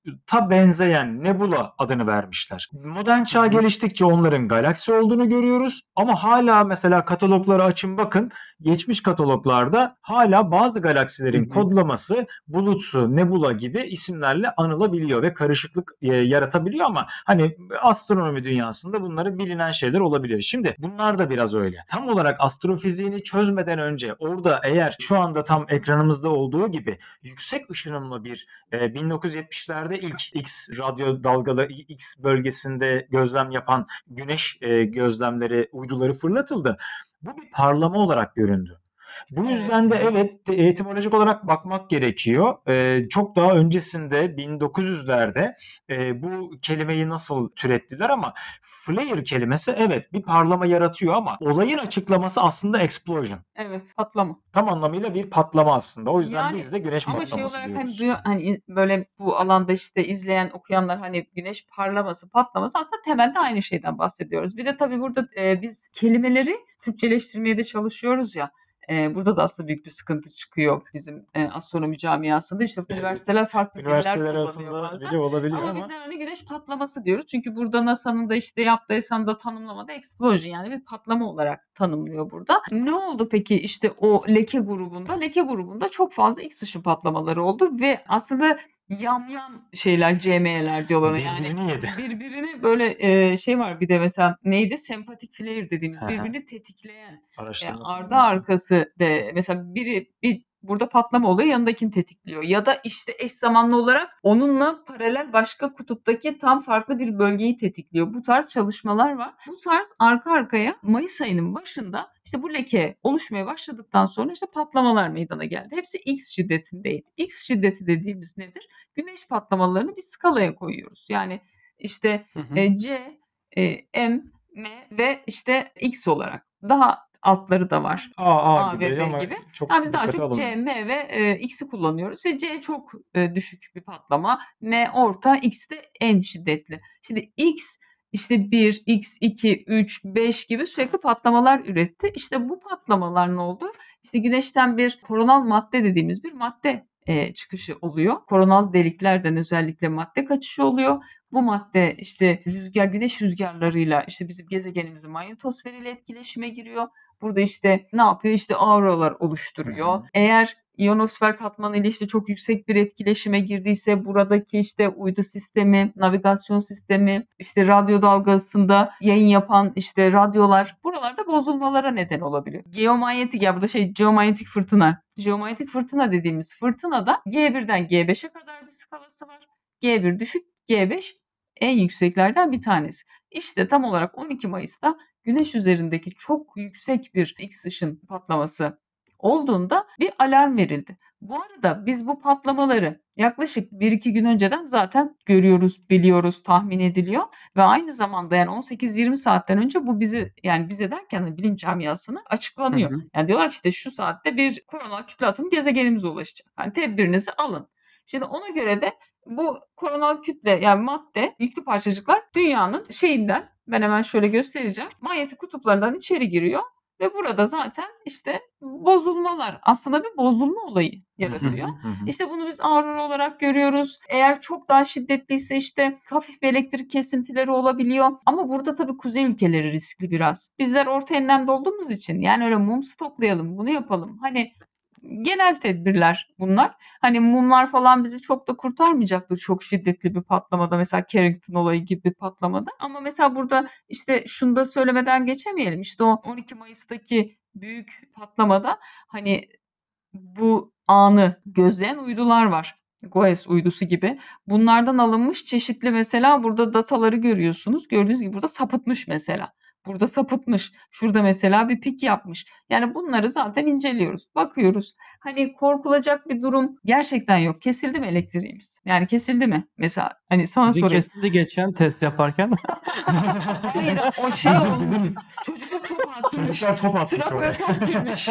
ta benzeyen nebula adını vermişler. Modern çağ geliştikçe onların galaksi olduğunu görüyoruz ama hala mesela katalogları açın bakın, geçmiş kataloglarda hala bazı galaksilerin Hı hı. kodlaması bulutsu, nebula gibi isimlerle anılabiliyor ve karışıklık e, yaratabiliyor ama hani astronomi dünyasında bunları bilinen şeyler olabiliyor. Şimdi bunlar da biraz öyle. Tam olarak astrofiziğini çözmeden önce orada eğer şu anda tam ekranımızda olduğu gibi yüksek ışınımlı bir e, bin dokuz yüz yetmişlerde ilk X radyo dalgalı X bölgesinde gözlem yapan güneş e, gözlemleri uyduları fırlatıldı. Bu bir parlama olarak göründü. Bu yüzden de evet etimolojik olarak bakmak gerekiyor. Ee, çok daha öncesinde bin dokuz yüzlerde e, bu kelimeyi nasıl türettiler ama flare kelimesi evet bir parlama yaratıyor ama olayın açıklaması aslında explosion. Evet, patlama. Tam anlamıyla bir patlama aslında. O yüzden Yani biz de güneş ama şey patlaması olarak diyoruz. hani, duyu- hani böyle bu alanda işte izleyen okuyanlar hani güneş parlaması patlaması aslında temelde aynı şeyden bahsediyoruz. Bir de tabii burada e, biz kelimeleri Türkçeleştirmeye de çalışıyoruz ya. E, burada da aslında büyük bir sıkıntı çıkıyor bizim e, astronomi camiasında. İşte Evet. üniversiteler farklı diller Üniversiteler kullanıyor arasında bazen. bile olabiliyor Ama ama bizler hani güneş patlaması diyoruz. Çünkü burada NASA'nın da işte yaptığı esanda tanımlamada explosion yani bir patlama olarak tanımlıyor burada. Ne oldu peki işte o leke grubunda? Leke grubunda çok fazla X ışın patlamaları oldu ve aslında yamyam şeyler C M E'ler diyorlar yani. birbirini yedi. Birbirini böyle e, şey var bir de mesela neydi? Sempatik flare dediğimiz Hı hı. birbirini tetikleyen e, Araştırma. ardı arkası de mesela biri bir burada patlama oluyor yanındakini tetikliyor. Ya da işte eş zamanlı olarak onunla paralel başka kutuptaki tam farklı bir bölgeyi tetikliyor. Bu tarz çalışmalar var. Bu tarz arka arkaya Mayıs ayının başında işte bu leke oluşmaya başladıktan sonra işte patlamalar meydana geldi. Hepsi X şiddetindeydi. X şiddeti dediğimiz nedir? Güneş patlamalarını bir skalaya koyuyoruz. Yani işte Hı hı. e, C, e, M, M ve işte X olarak. Daha altları da var. A, A A ve gibi B ama gibi. çok Yani biz daha dikkate çok C, alınmıyor. M ve e, X'i kullanıyoruz. İşte C çok e, düşük bir patlama. M orta, X de en şiddetli. Şimdi X işte bir, X iki, üç, beş gibi sürekli patlamalar üretti. İşte bu patlamalar ne oldu? İşte güneşten bir koronal madde dediğimiz bir madde e, çıkışı oluyor. Koronal deliklerden özellikle madde kaçışı oluyor. Bu madde işte rüzgar, güneş rüzgarlarıyla işte bizim gezegenimizin manyetosferiyle etkileşime giriyor. Burada işte ne yapıyor? İşte auroralar oluşturuyor. Hı hı. Eğer iyonosfer katmanı ile işte çok yüksek bir etkileşime girdiyse buradaki işte uydu sistemi, navigasyon sistemi, işte radyo dalgasında yayın yapan işte radyolar buralarda bozulmalara neden olabiliyor. Geomanyetik ya burada şey geomanyetik fırtına. Geomanyetik fırtına dediğimiz fırtınada G birden G beşe kadar bir skalası var. G bir düşük, G beş en yükseklerden bir tanesi. İşte tam olarak on iki Mayıs'ta Güneş üzerindeki çok yüksek bir X ışın patlaması olduğunda bir alarm verildi. Bu arada biz bu patlamaları yaklaşık bir iki gün önceden zaten görüyoruz, biliyoruz, tahmin ediliyor ve aynı zamanda yani on sekiz yirmi saatten önce bu bizi yani bize derken bilim camiasına Hı açıklanıyor. hı. Yani diyorlar ki işte şu saatte bir koronal kütle atımı gezegenimize ulaşacak. Yani tedbirinizi alın. Şimdi ona göre de bu koronal kütle yani madde, yüklü parçacıklar dünyanın şeyinden ben hemen şöyle göstereceğim. Manyetik kutuplarından içeri giriyor ve burada zaten işte bozulmalar aslında bir bozulma olayı Hı hı. yaratıyor. Hı hı. İşte bunu biz aurora olarak görüyoruz. Eğer çok daha şiddetliyse işte hafif bir elektrik kesintileri olabiliyor. Ama burada tabii kuzey ülkeleri riskli biraz. Bizler orta enlemde olduğumuz için yani öyle mum stoklayalım, bunu yapalım. Hani genel tedbirler bunlar. Hani mumlar falan bizi çok da kurtarmayacaktır çok şiddetli bir patlamada. Mesela Carrington olayı gibi bir patlamada. Ama mesela burada işte şunu da söylemeden geçemeyelim. İşte o on iki Mayıs'taki büyük patlamada hani bu anı gözleyen uydular var. GOES uydusu gibi. Bunlardan alınmış çeşitli mesela burada dataları görüyorsunuz. Gördüğünüz gibi burada sapıtmış mesela. Burada sapıtmış. Şurada mesela bir pik yapmış. Yani bunları zaten inceliyoruz. Bakıyoruz. Hani korkulacak bir durum gerçekten yok. Kesildi mi elektriğimiz? Yani kesildi mi? Mesela hani sana Sizi sorayım. kesildi geçen test yaparken. Hayır o şey Bizim, olmuş. bizim Çocuklar top atmış. çocuklar top atmış Trafoya oraya. top girmiş.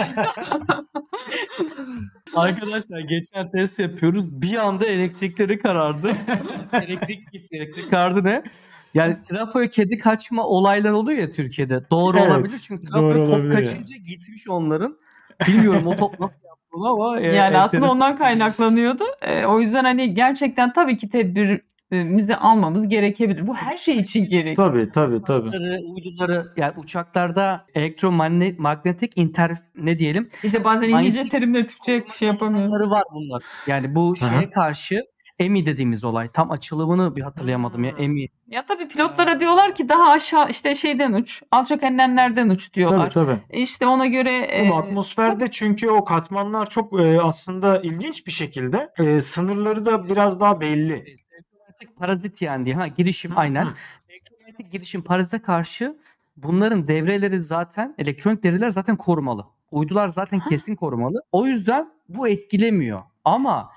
Arkadaşlar geçen test yapıyoruz. Bir anda elektrikleri karardı. Elektrik gitti. Elektrik karardı ne? Yani trafoya kedi kaçma olaylar oluyor ya Türkiye'de. Doğru Evet, olabilir çünkü doğru trafoya kop olabilir ya. kaçınca gitmiş onların. Bilmiyorum o top nasıl konu ama e, Yani aslında enteresan. ondan kaynaklanıyordu. Eee, o yüzden hani gerçekten tabii ki tedbirimizi almamız gerekebilir. Bu her şey için gerekli. Tabii tabii tabii. Uçakları, uyduları yani uçaklarda elektromanyetik magnetik inter ne diyelim İşte bazen İngilizce manyetik terimleri Türkçe şey yapamıyoruz. alanları var bunlar. Yani bu Hı hı. şeye karşı E M I dediğimiz olay. Tam açılımını bir hatırlayamadım ya. E M I. Ya tabii pilotlara diyorlar ki daha aşağı işte şeyden uç, alçak enlemlerden uç Tabii diyorlar. tabii. İşte ona göre Değil mi? eee, Atmosferde çünkü o katmanlar çok e, aslında ilginç bir şekilde e, sınırları da biraz daha belli. Elektromanyetik parazit yani diye. Ha girişim Hı aynen. hı. Elektromanyetik girişim parazite karşı bunların devreleri zaten elektronik devreler zaten korumalı. Uydular zaten Ha. kesin korumalı. O yüzden bu etkilemiyor. Ama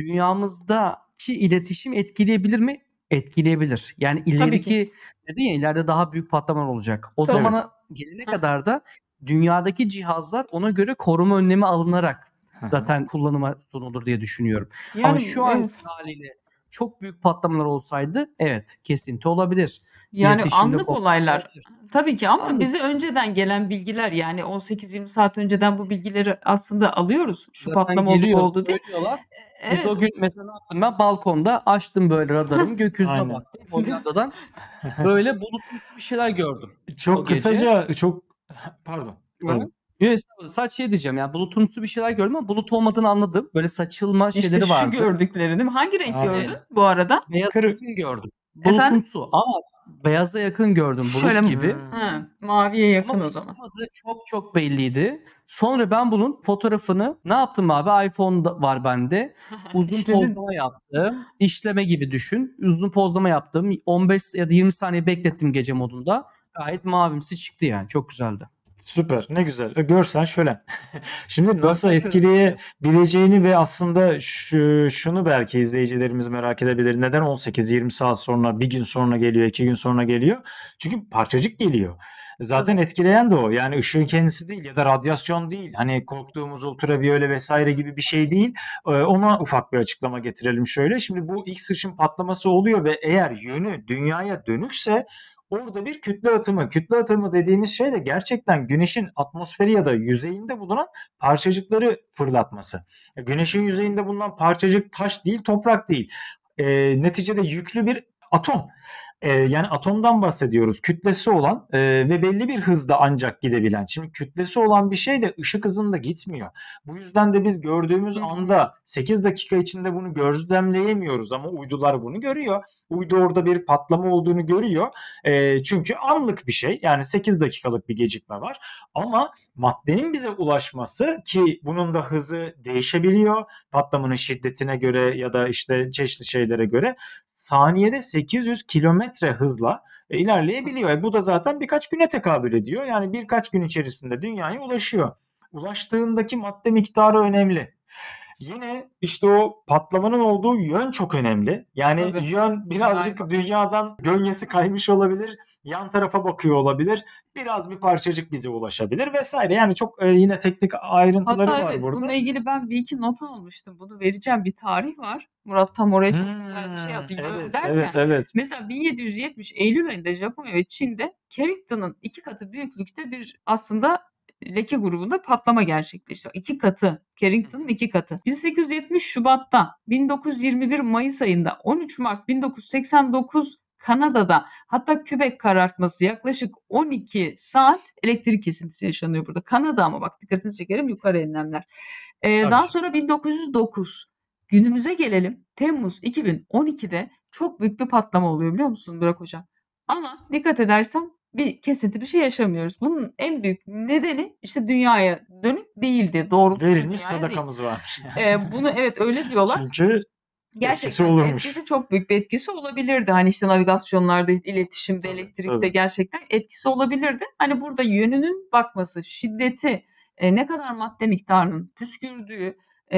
dünyamızdaki iletişim etkileyebilir mi? Etkileyebilir. Yani tabii ki. ileriki dedin ya ileride daha büyük patlamalar olacak. O Tabii. Evet. zamana gelene Ha. kadar da dünyadaki cihazlar ona göre koruma önlemi alınarak Hı hı. zaten kullanıma sunulur diye düşünüyorum. Ama Yani şu an evet. haliyle çok büyük patlamalar olsaydı evet kesinti olabilir. Yani İletişimde anlık kopuk olaylar. olabilir. Tabii ki ama Anlık. bize önceden gelen bilgiler yani on sekiz yirmi saat önceden bu bilgileri aslında alıyoruz. Şu Zaten patlama oldu bu geliyor, oldu diye. söylüyorlar. E, Biz Evet. o gün mesela ne yaptım ben? Balkonda açtım böyle radarımı, gökyüzüne Aynen. baktım. Hollanda'dan böyle bulutumsu bir şeyler gördüm o Çok gece. kısaca çok pardon. Hı. Pardon. Yok estağfurullah. Sadece şey diyeceğim yani bulutumsu bir şeyler gördüm ama bulut olmadığını anladım. Böyle saçılma İşte şeyleri şu vardı. gördükleri değil mi? Hangi renk Aynen. gördün Evet. bu arada? Beyaza Kırı yakın gördüm. Efendim? Bulutumsu ama beyaza yakın gördüm Şöyle bulut gibi. Hmm. ha, maviye Ama yakın o bulut zaman. olmadığı çok çok belliydi. Sonra ben bunun fotoğrafını ne yaptım abi? iPhone da var bende. Uzun İşledin. pozlama yaptım. İşleme gibi düşün. Uzun pozlama yaptım. on beş ya da yirmi saniye beklettim gece modunda. Gayet mavimsi çıktı yani. Çok güzeldi. Süper. Ne güzel. E, Görsen şöyle. Şimdi nasıl Görsel şöyle. etkileyebileceğini ve aslında şu, şunu belki izleyicilerimiz merak edebilir. Neden on sekiz yirmi saat sonra, bir gün sonra geliyor, iki gün sonra geliyor? Çünkü parçacık geliyor. Zaten Tabii. etkileyen de o. Yani ışığın kendisi değil ya da radyasyon değil. Hani korktuğumuz ultraviyole vesaire gibi bir şey değil. Ee, Ona ufak bir açıklama getirelim şöyle. Şimdi bu X ışın patlaması oluyor ve eğer yönü dünyaya dönükse orada bir kütle atımı. Kütle atımı dediğimiz şey de gerçekten güneşin atmosferi ya da yüzeyinde bulunan parçacıkları fırlatması. Güneşin yüzeyinde bulunan parçacık taş değil, toprak değil. E, neticede yüklü bir atom. E, yani atomdan bahsediyoruz. Kütlesi olan e, ve belli bir hızda ancak gidebilen. Şimdi kütlesi olan bir şey de ışık hızında gitmiyor. Bu yüzden de biz gördüğümüz Hı hı. anda sekiz dakika içinde bunu gözlemleyemiyoruz ama uydular bunu görüyor. Uydu orada bir patlama olduğunu görüyor. E, çünkü anlık bir şey. Yani sekiz dakikalık bir gecikme var. Ama maddenin bize ulaşması ki bunun da hızı değişebiliyor. Patlamanın şiddetine göre ya da işte çeşitli şeylere göre saniyede sekiz yüz kilometre hızla e, ilerleyebiliyor. E, bu da zaten birkaç güne tekabül ediyor. Yani birkaç gün içerisinde dünyaya ulaşıyor. Ulaştığındaki madde miktarı önemli. Yine işte o patlamanın olduğu yön çok önemli. Yani Tabii. yön birazcık dünyadan gönyesi kaymış olabilir. Yan tarafa bakıyor olabilir. Biraz bir parçacık bize ulaşabilir vesaire. Yani çok e, yine teknik ayrıntıları Hatta var evet burada. bununla ilgili ben bir iki not almıştım. Bunu vereceğim bir tarih var. Murat tam oraya çok güzel bir şey Hmm, yazdı. Yön evet, derken evet, evet. mesela bin yedi yüz yetmiş Eylül ayında Japonya ve Çin'de Carrington'ın iki katı büyüklükte bir aslında leke grubunda patlama gerçekleşti. İki katı. Carrington'ın iki katı. bin sekiz yüz yetmiş Şubat'ta, bin dokuz yüz yirmi bir Mayıs ayında, on üç Mart bin dokuz yüz seksen dokuz Kanada'da hatta Quebec karartması yaklaşık on iki saat elektrik kesintisi yaşanıyor burada. Kanada ama bak dikkatinizi çekerim yukarı enlemler. Ee, Tabii. daha sonra bin dokuz yüz dokuz günümüze gelelim. Temmuz iki bin on ikide çok büyük bir patlama oluyor biliyor musun Burak Hocam? Ama dikkat edersen bir kesinti bir şey yaşamıyoruz. Bunun en büyük nedeni işte dünyaya dönük değildi. Doğrultusu Verilmiş dünyaya değil. sadakamız varmış. Ee, bunu evet öyle diyorlar. Çünkü etkisi Gerçekten olurmuş. etkisi çok büyük bir etkisi olabilirdi. Hani işte navigasyonlarda, iletişimde, Tabii, elektrikte tabii. gerçekten etkisi olabilirdi. Hani burada yönünün bakması, şiddeti, e, ne kadar madde miktarının püskürdüğü,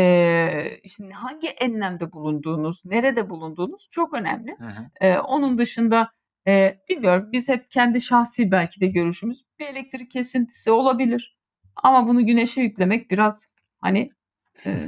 e, işte hangi enlemde bulunduğunuz, nerede bulunduğunuz çok önemli. Hı hı. E, onun dışında e, bilmiyorum biz hep kendi şahsi belki de görüşümüz bir elektrik kesintisi olabilir. Ama bunu güneşe yüklemek biraz hani e,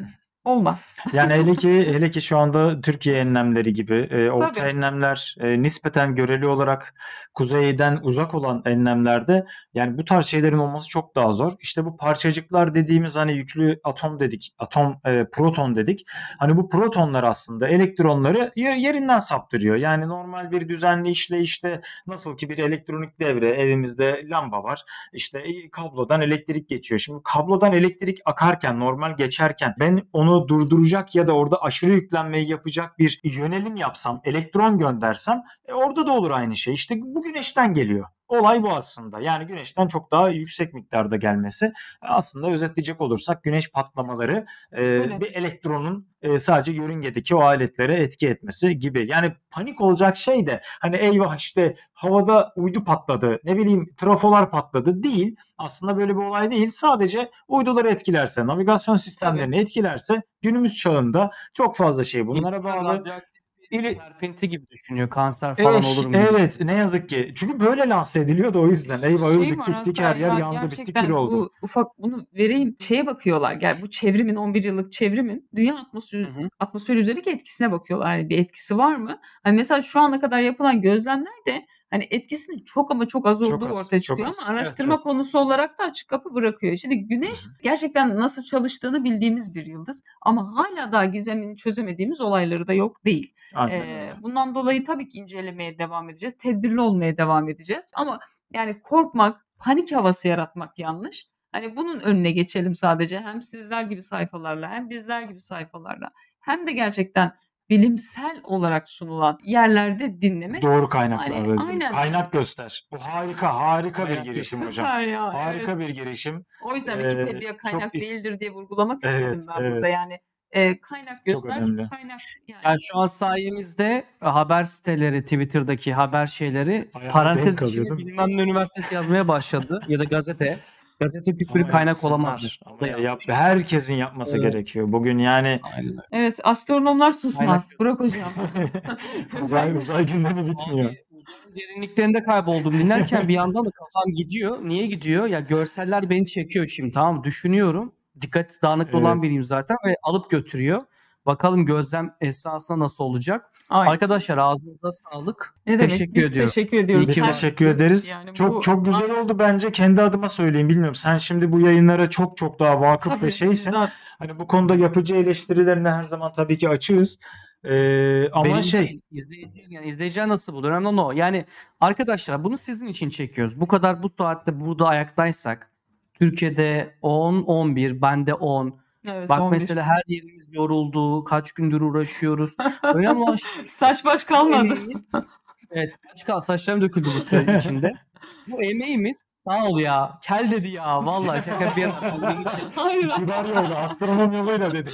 Olmaz. Yani hele ki hele ki şu anda Türkiye enlemleri gibi e, orta Tabii. enlemler e, nispeten göreli olarak kuzeyden uzak olan enlemlerde yani bu tarz şeylerin olması çok daha zor. İşte bu parçacıklar dediğimiz hani yüklü atom dedik, atom e, proton dedik. Hani bu protonlar aslında elektronları y- yerinden saptırıyor. Yani normal bir düzenli işleyişte nasıl ki bir elektronik devre evimizde lamba var. İşte e, kablodan elektrik geçiyor. Şimdi kablodan elektrik akarken normal geçerken ben onu durduracak ya da orada aşırı yüklenmeyi yapacak bir yönelim yapsam, elektron göndersem e, orada da olur aynı şey. İşte bu güneşten geliyor. Olay bu aslında. Yani güneşten çok daha yüksek miktarda gelmesi. Aslında özetleyecek olursak güneş patlamaları e, Öyle. bir elektronun e, sadece yörüngedeki o aletlere etki etmesi gibi. Yani panik olacak şey de hani eyvah işte havada uydu patladı, ne bileyim trafolar patladı değil. Aslında böyle bir olay değil. Sadece uyduları etkilerse, navigasyon sistemlerini etkilerse günümüz çağında çok fazla şey bunlara İnsanlar bağlı. radyoaktif İli- bir serpinti gibi düşünüyor. Kanser falan Eş, olur mu gibi. evet ne yazık ki. Çünkü böyle lanse ediliyor da o yüzden. Eyvah Şey öldük var bittik hatta her yer ya yandı bitti gerçekten kül oldu. bu ufak bunu vereyim. Şeye bakıyorlar. Gel bu çevrimin on bir yıllık çevrimin dünya atmosferi, Hı hı. atmosfer üzerindeki etkisine bakıyorlar. Yani bir etkisi var mı? Hani mesela şu ana kadar yapılan gözlemler de hani etkisinin çok ama çok az Çok olduğu az, ortaya çok çıkıyor az. ama Evet, araştırma evet. konusu olarak da açık kapı bırakıyor. Şimdi Hı güneş hı. gerçekten nasıl çalıştığını bildiğimiz bir yıldız ama hala daha gizemini çözemediğimiz olayları da yok değil. Aynen Ee, öyle. bundan dolayı tabii ki incelemeye devam edeceğiz. Tedbirli olmaya devam edeceğiz. Ama yani korkmak, panik havası yaratmak yanlış. Hani bunun önüne geçelim sadece. Hem sizler gibi sayfalarla hem bizler gibi sayfalarla hem de gerçekten bilimsel olarak sunulan yerlerde dinlemek. Doğru Hani kaynaklar. aynen. Kaynak göster. Bu harika, harika bir Kaynak girişim göster. hocam. Süper ya. Harika Evet. bir girişim. O yüzden Ee, Wikipedia çok kaynak is- değildir diye vurgulamak istedim Evet, ben burada. evet. Yani e, kaynak Çok göster, önemli. kaynak yani. Yani şu an sayemizde haber siteleri, Twitter'daki haber şeyleri Ayağına parantez denk alıyor içine değil mi? bilmem ne üniversitesi yazmaya başladı ya da gazete. Gazete küfür Ama kaynak olamaz yapsınlar. diyor. O Ama da ya- yanlış. yap, herkesin yapması Evet. gerekiyor. Bugün yani Aynen öyle. Evet, astronomlar Kaynak susmaz. Burak hocam. uzay uzay gündemi bitmiyor. Abi uzayın derinliklerinde kayboldum. Dinlerken bir yandan da kafam gidiyor. Niye gidiyor? Ya görseller beni çekiyor şimdi, tamam mı? Düşünüyorum. Dikkat dağınıklı olan Evet. biriyim zaten ve alıp götürüyor. Bakalım gözlem esnasında nasıl olacak? Ay, Arkadaşlar ağzınıza sağlık. ne demek? Teşekkür Biz ediyorum. teşekkür ediyoruz. İyi Biz ki Sen varsınız. teşekkür ederiz. yani Çok bu çok güzel oldu bence. Kendi adıma söyleyeyim bilmiyorum. Sen şimdi bu yayınlara çok çok daha vakıf ve tabii şeysin. bizden Hani bu konuda yapıcı eleştirilerine her zaman tabii ki açığız. Ee, ama Benim şey değil, izleyici, yani izleyiciler nasıl bulur? Önemli olan o. Yani arkadaşlar bunu sizin için çekiyoruz. Bu kadar bu saatte burada ayaktaysak Türkiye'de on on bir, bende on. evet Bak on bir. mesela her yerimiz yoruldu. Kaç gündür uğraşıyoruz. Önemli olan şey Saç baş bu kalmadı. emeğin. Evet, saç kal saçlarım döküldü bu süre içinde. Bu emeğimiz sağ ol ya. Kel dedi ya. Vallahi şaka bir yana. Ben beni kel- Hayır. kibar yolda, astronom yoluyla dedi.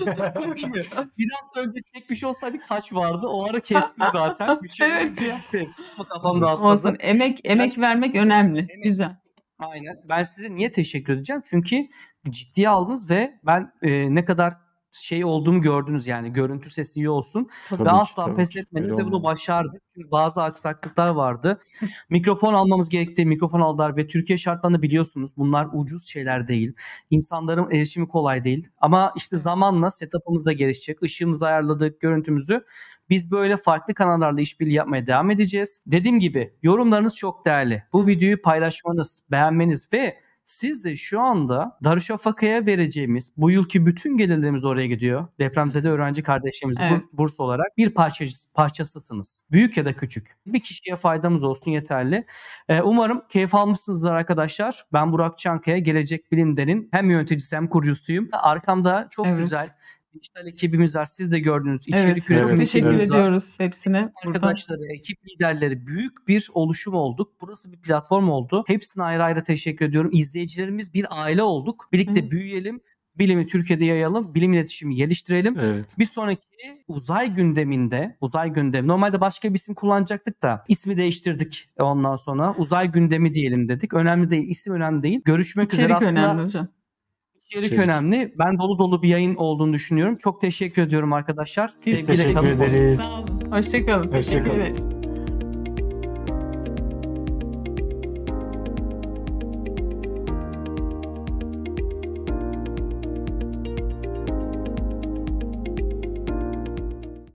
Bir hafta önce çekmiş olsaydık saç vardı. O ara kestim zaten. Bir şey Evet önce ya. gitti. Ama kafam Olsun. rahatladı. Emek emek vermek önemli. Emek. Güzel. Aynen. Ben size niye teşekkür edeceğim? Çünkü ciddiye aldınız ve ben e, ne kadar şey olduğumu gördünüz, yani görüntü sesi iyi olsun. Tabii Ve ki, asla tabii pes ki. etmediniz Öyle ve bunu olmalı. başardık. Çünkü bazı aksaklıklar vardı. Mikrofon almamız gerekti. Mikrofon aldılar ve Türkiye şartlarını biliyorsunuz. Bunlar ucuz şeyler değil. İnsanların erişimi kolay değil. Ama işte zamanla setup'ımız da gelişecek. Işığımızı ayarladık, görüntümüzü. Biz böyle farklı kanallarla işbirliği yapmaya devam edeceğiz. Dediğim gibi yorumlarınız çok değerli. Bu videoyu paylaşmanız, beğenmeniz ve siz de şu anda Darüşşafaka'ya vereceğimiz bu yılki bütün gelirlerimiz oraya gidiyor. Depremzede öğrenci kardeşlerimize Evet. bur- burs olarak bir parçacısı, parçasısınız. Büyük ya da küçük. Bir kişiye faydamız olsun yeterli. Ee, umarım keyif almışsınızdır arkadaşlar. Ben Burak Çankaya, Gelecek Bilim'denin hem yöneticisi hem kurucusuyum. Arkamda çok Evet. güzel dijital ekibimiz var. Siz de gördünüz. Evet. İçerik Çok üretim Evet, teşekkür evet. ekibimiz var. ediyoruz hepsine. Burada. Arkadaşları, ekip liderleri, büyük bir oluşum olduk. Burası bir platform oldu. Hepsine ayrı ayrı teşekkür ediyorum. İzleyicilerimiz bir aile olduk. Birlikte Hı. büyüyelim. Bilimi Türkiye'de yayalım. Bilim iletişimi geliştirelim. Evet. Bir sonraki uzay gündeminde, uzay gündemi. Normalde başka bir isim kullanacaktık da ismi değiştirdik ondan sonra. Uzay gündemi diyelim dedik. Önemli değil. İsim önemli değil. Görüşmek üzere. İçerik Aslında önemli hocam. içerik İçerik. önemli. Ben dolu dolu bir yayın olduğunu düşünüyorum. Çok teşekkür ediyorum arkadaşlar. Biz Sevgiyle teşekkür kalın. ederiz. Sağ olun. Hoşça kalın. Hoşça Teşekkür kalın. ederiz.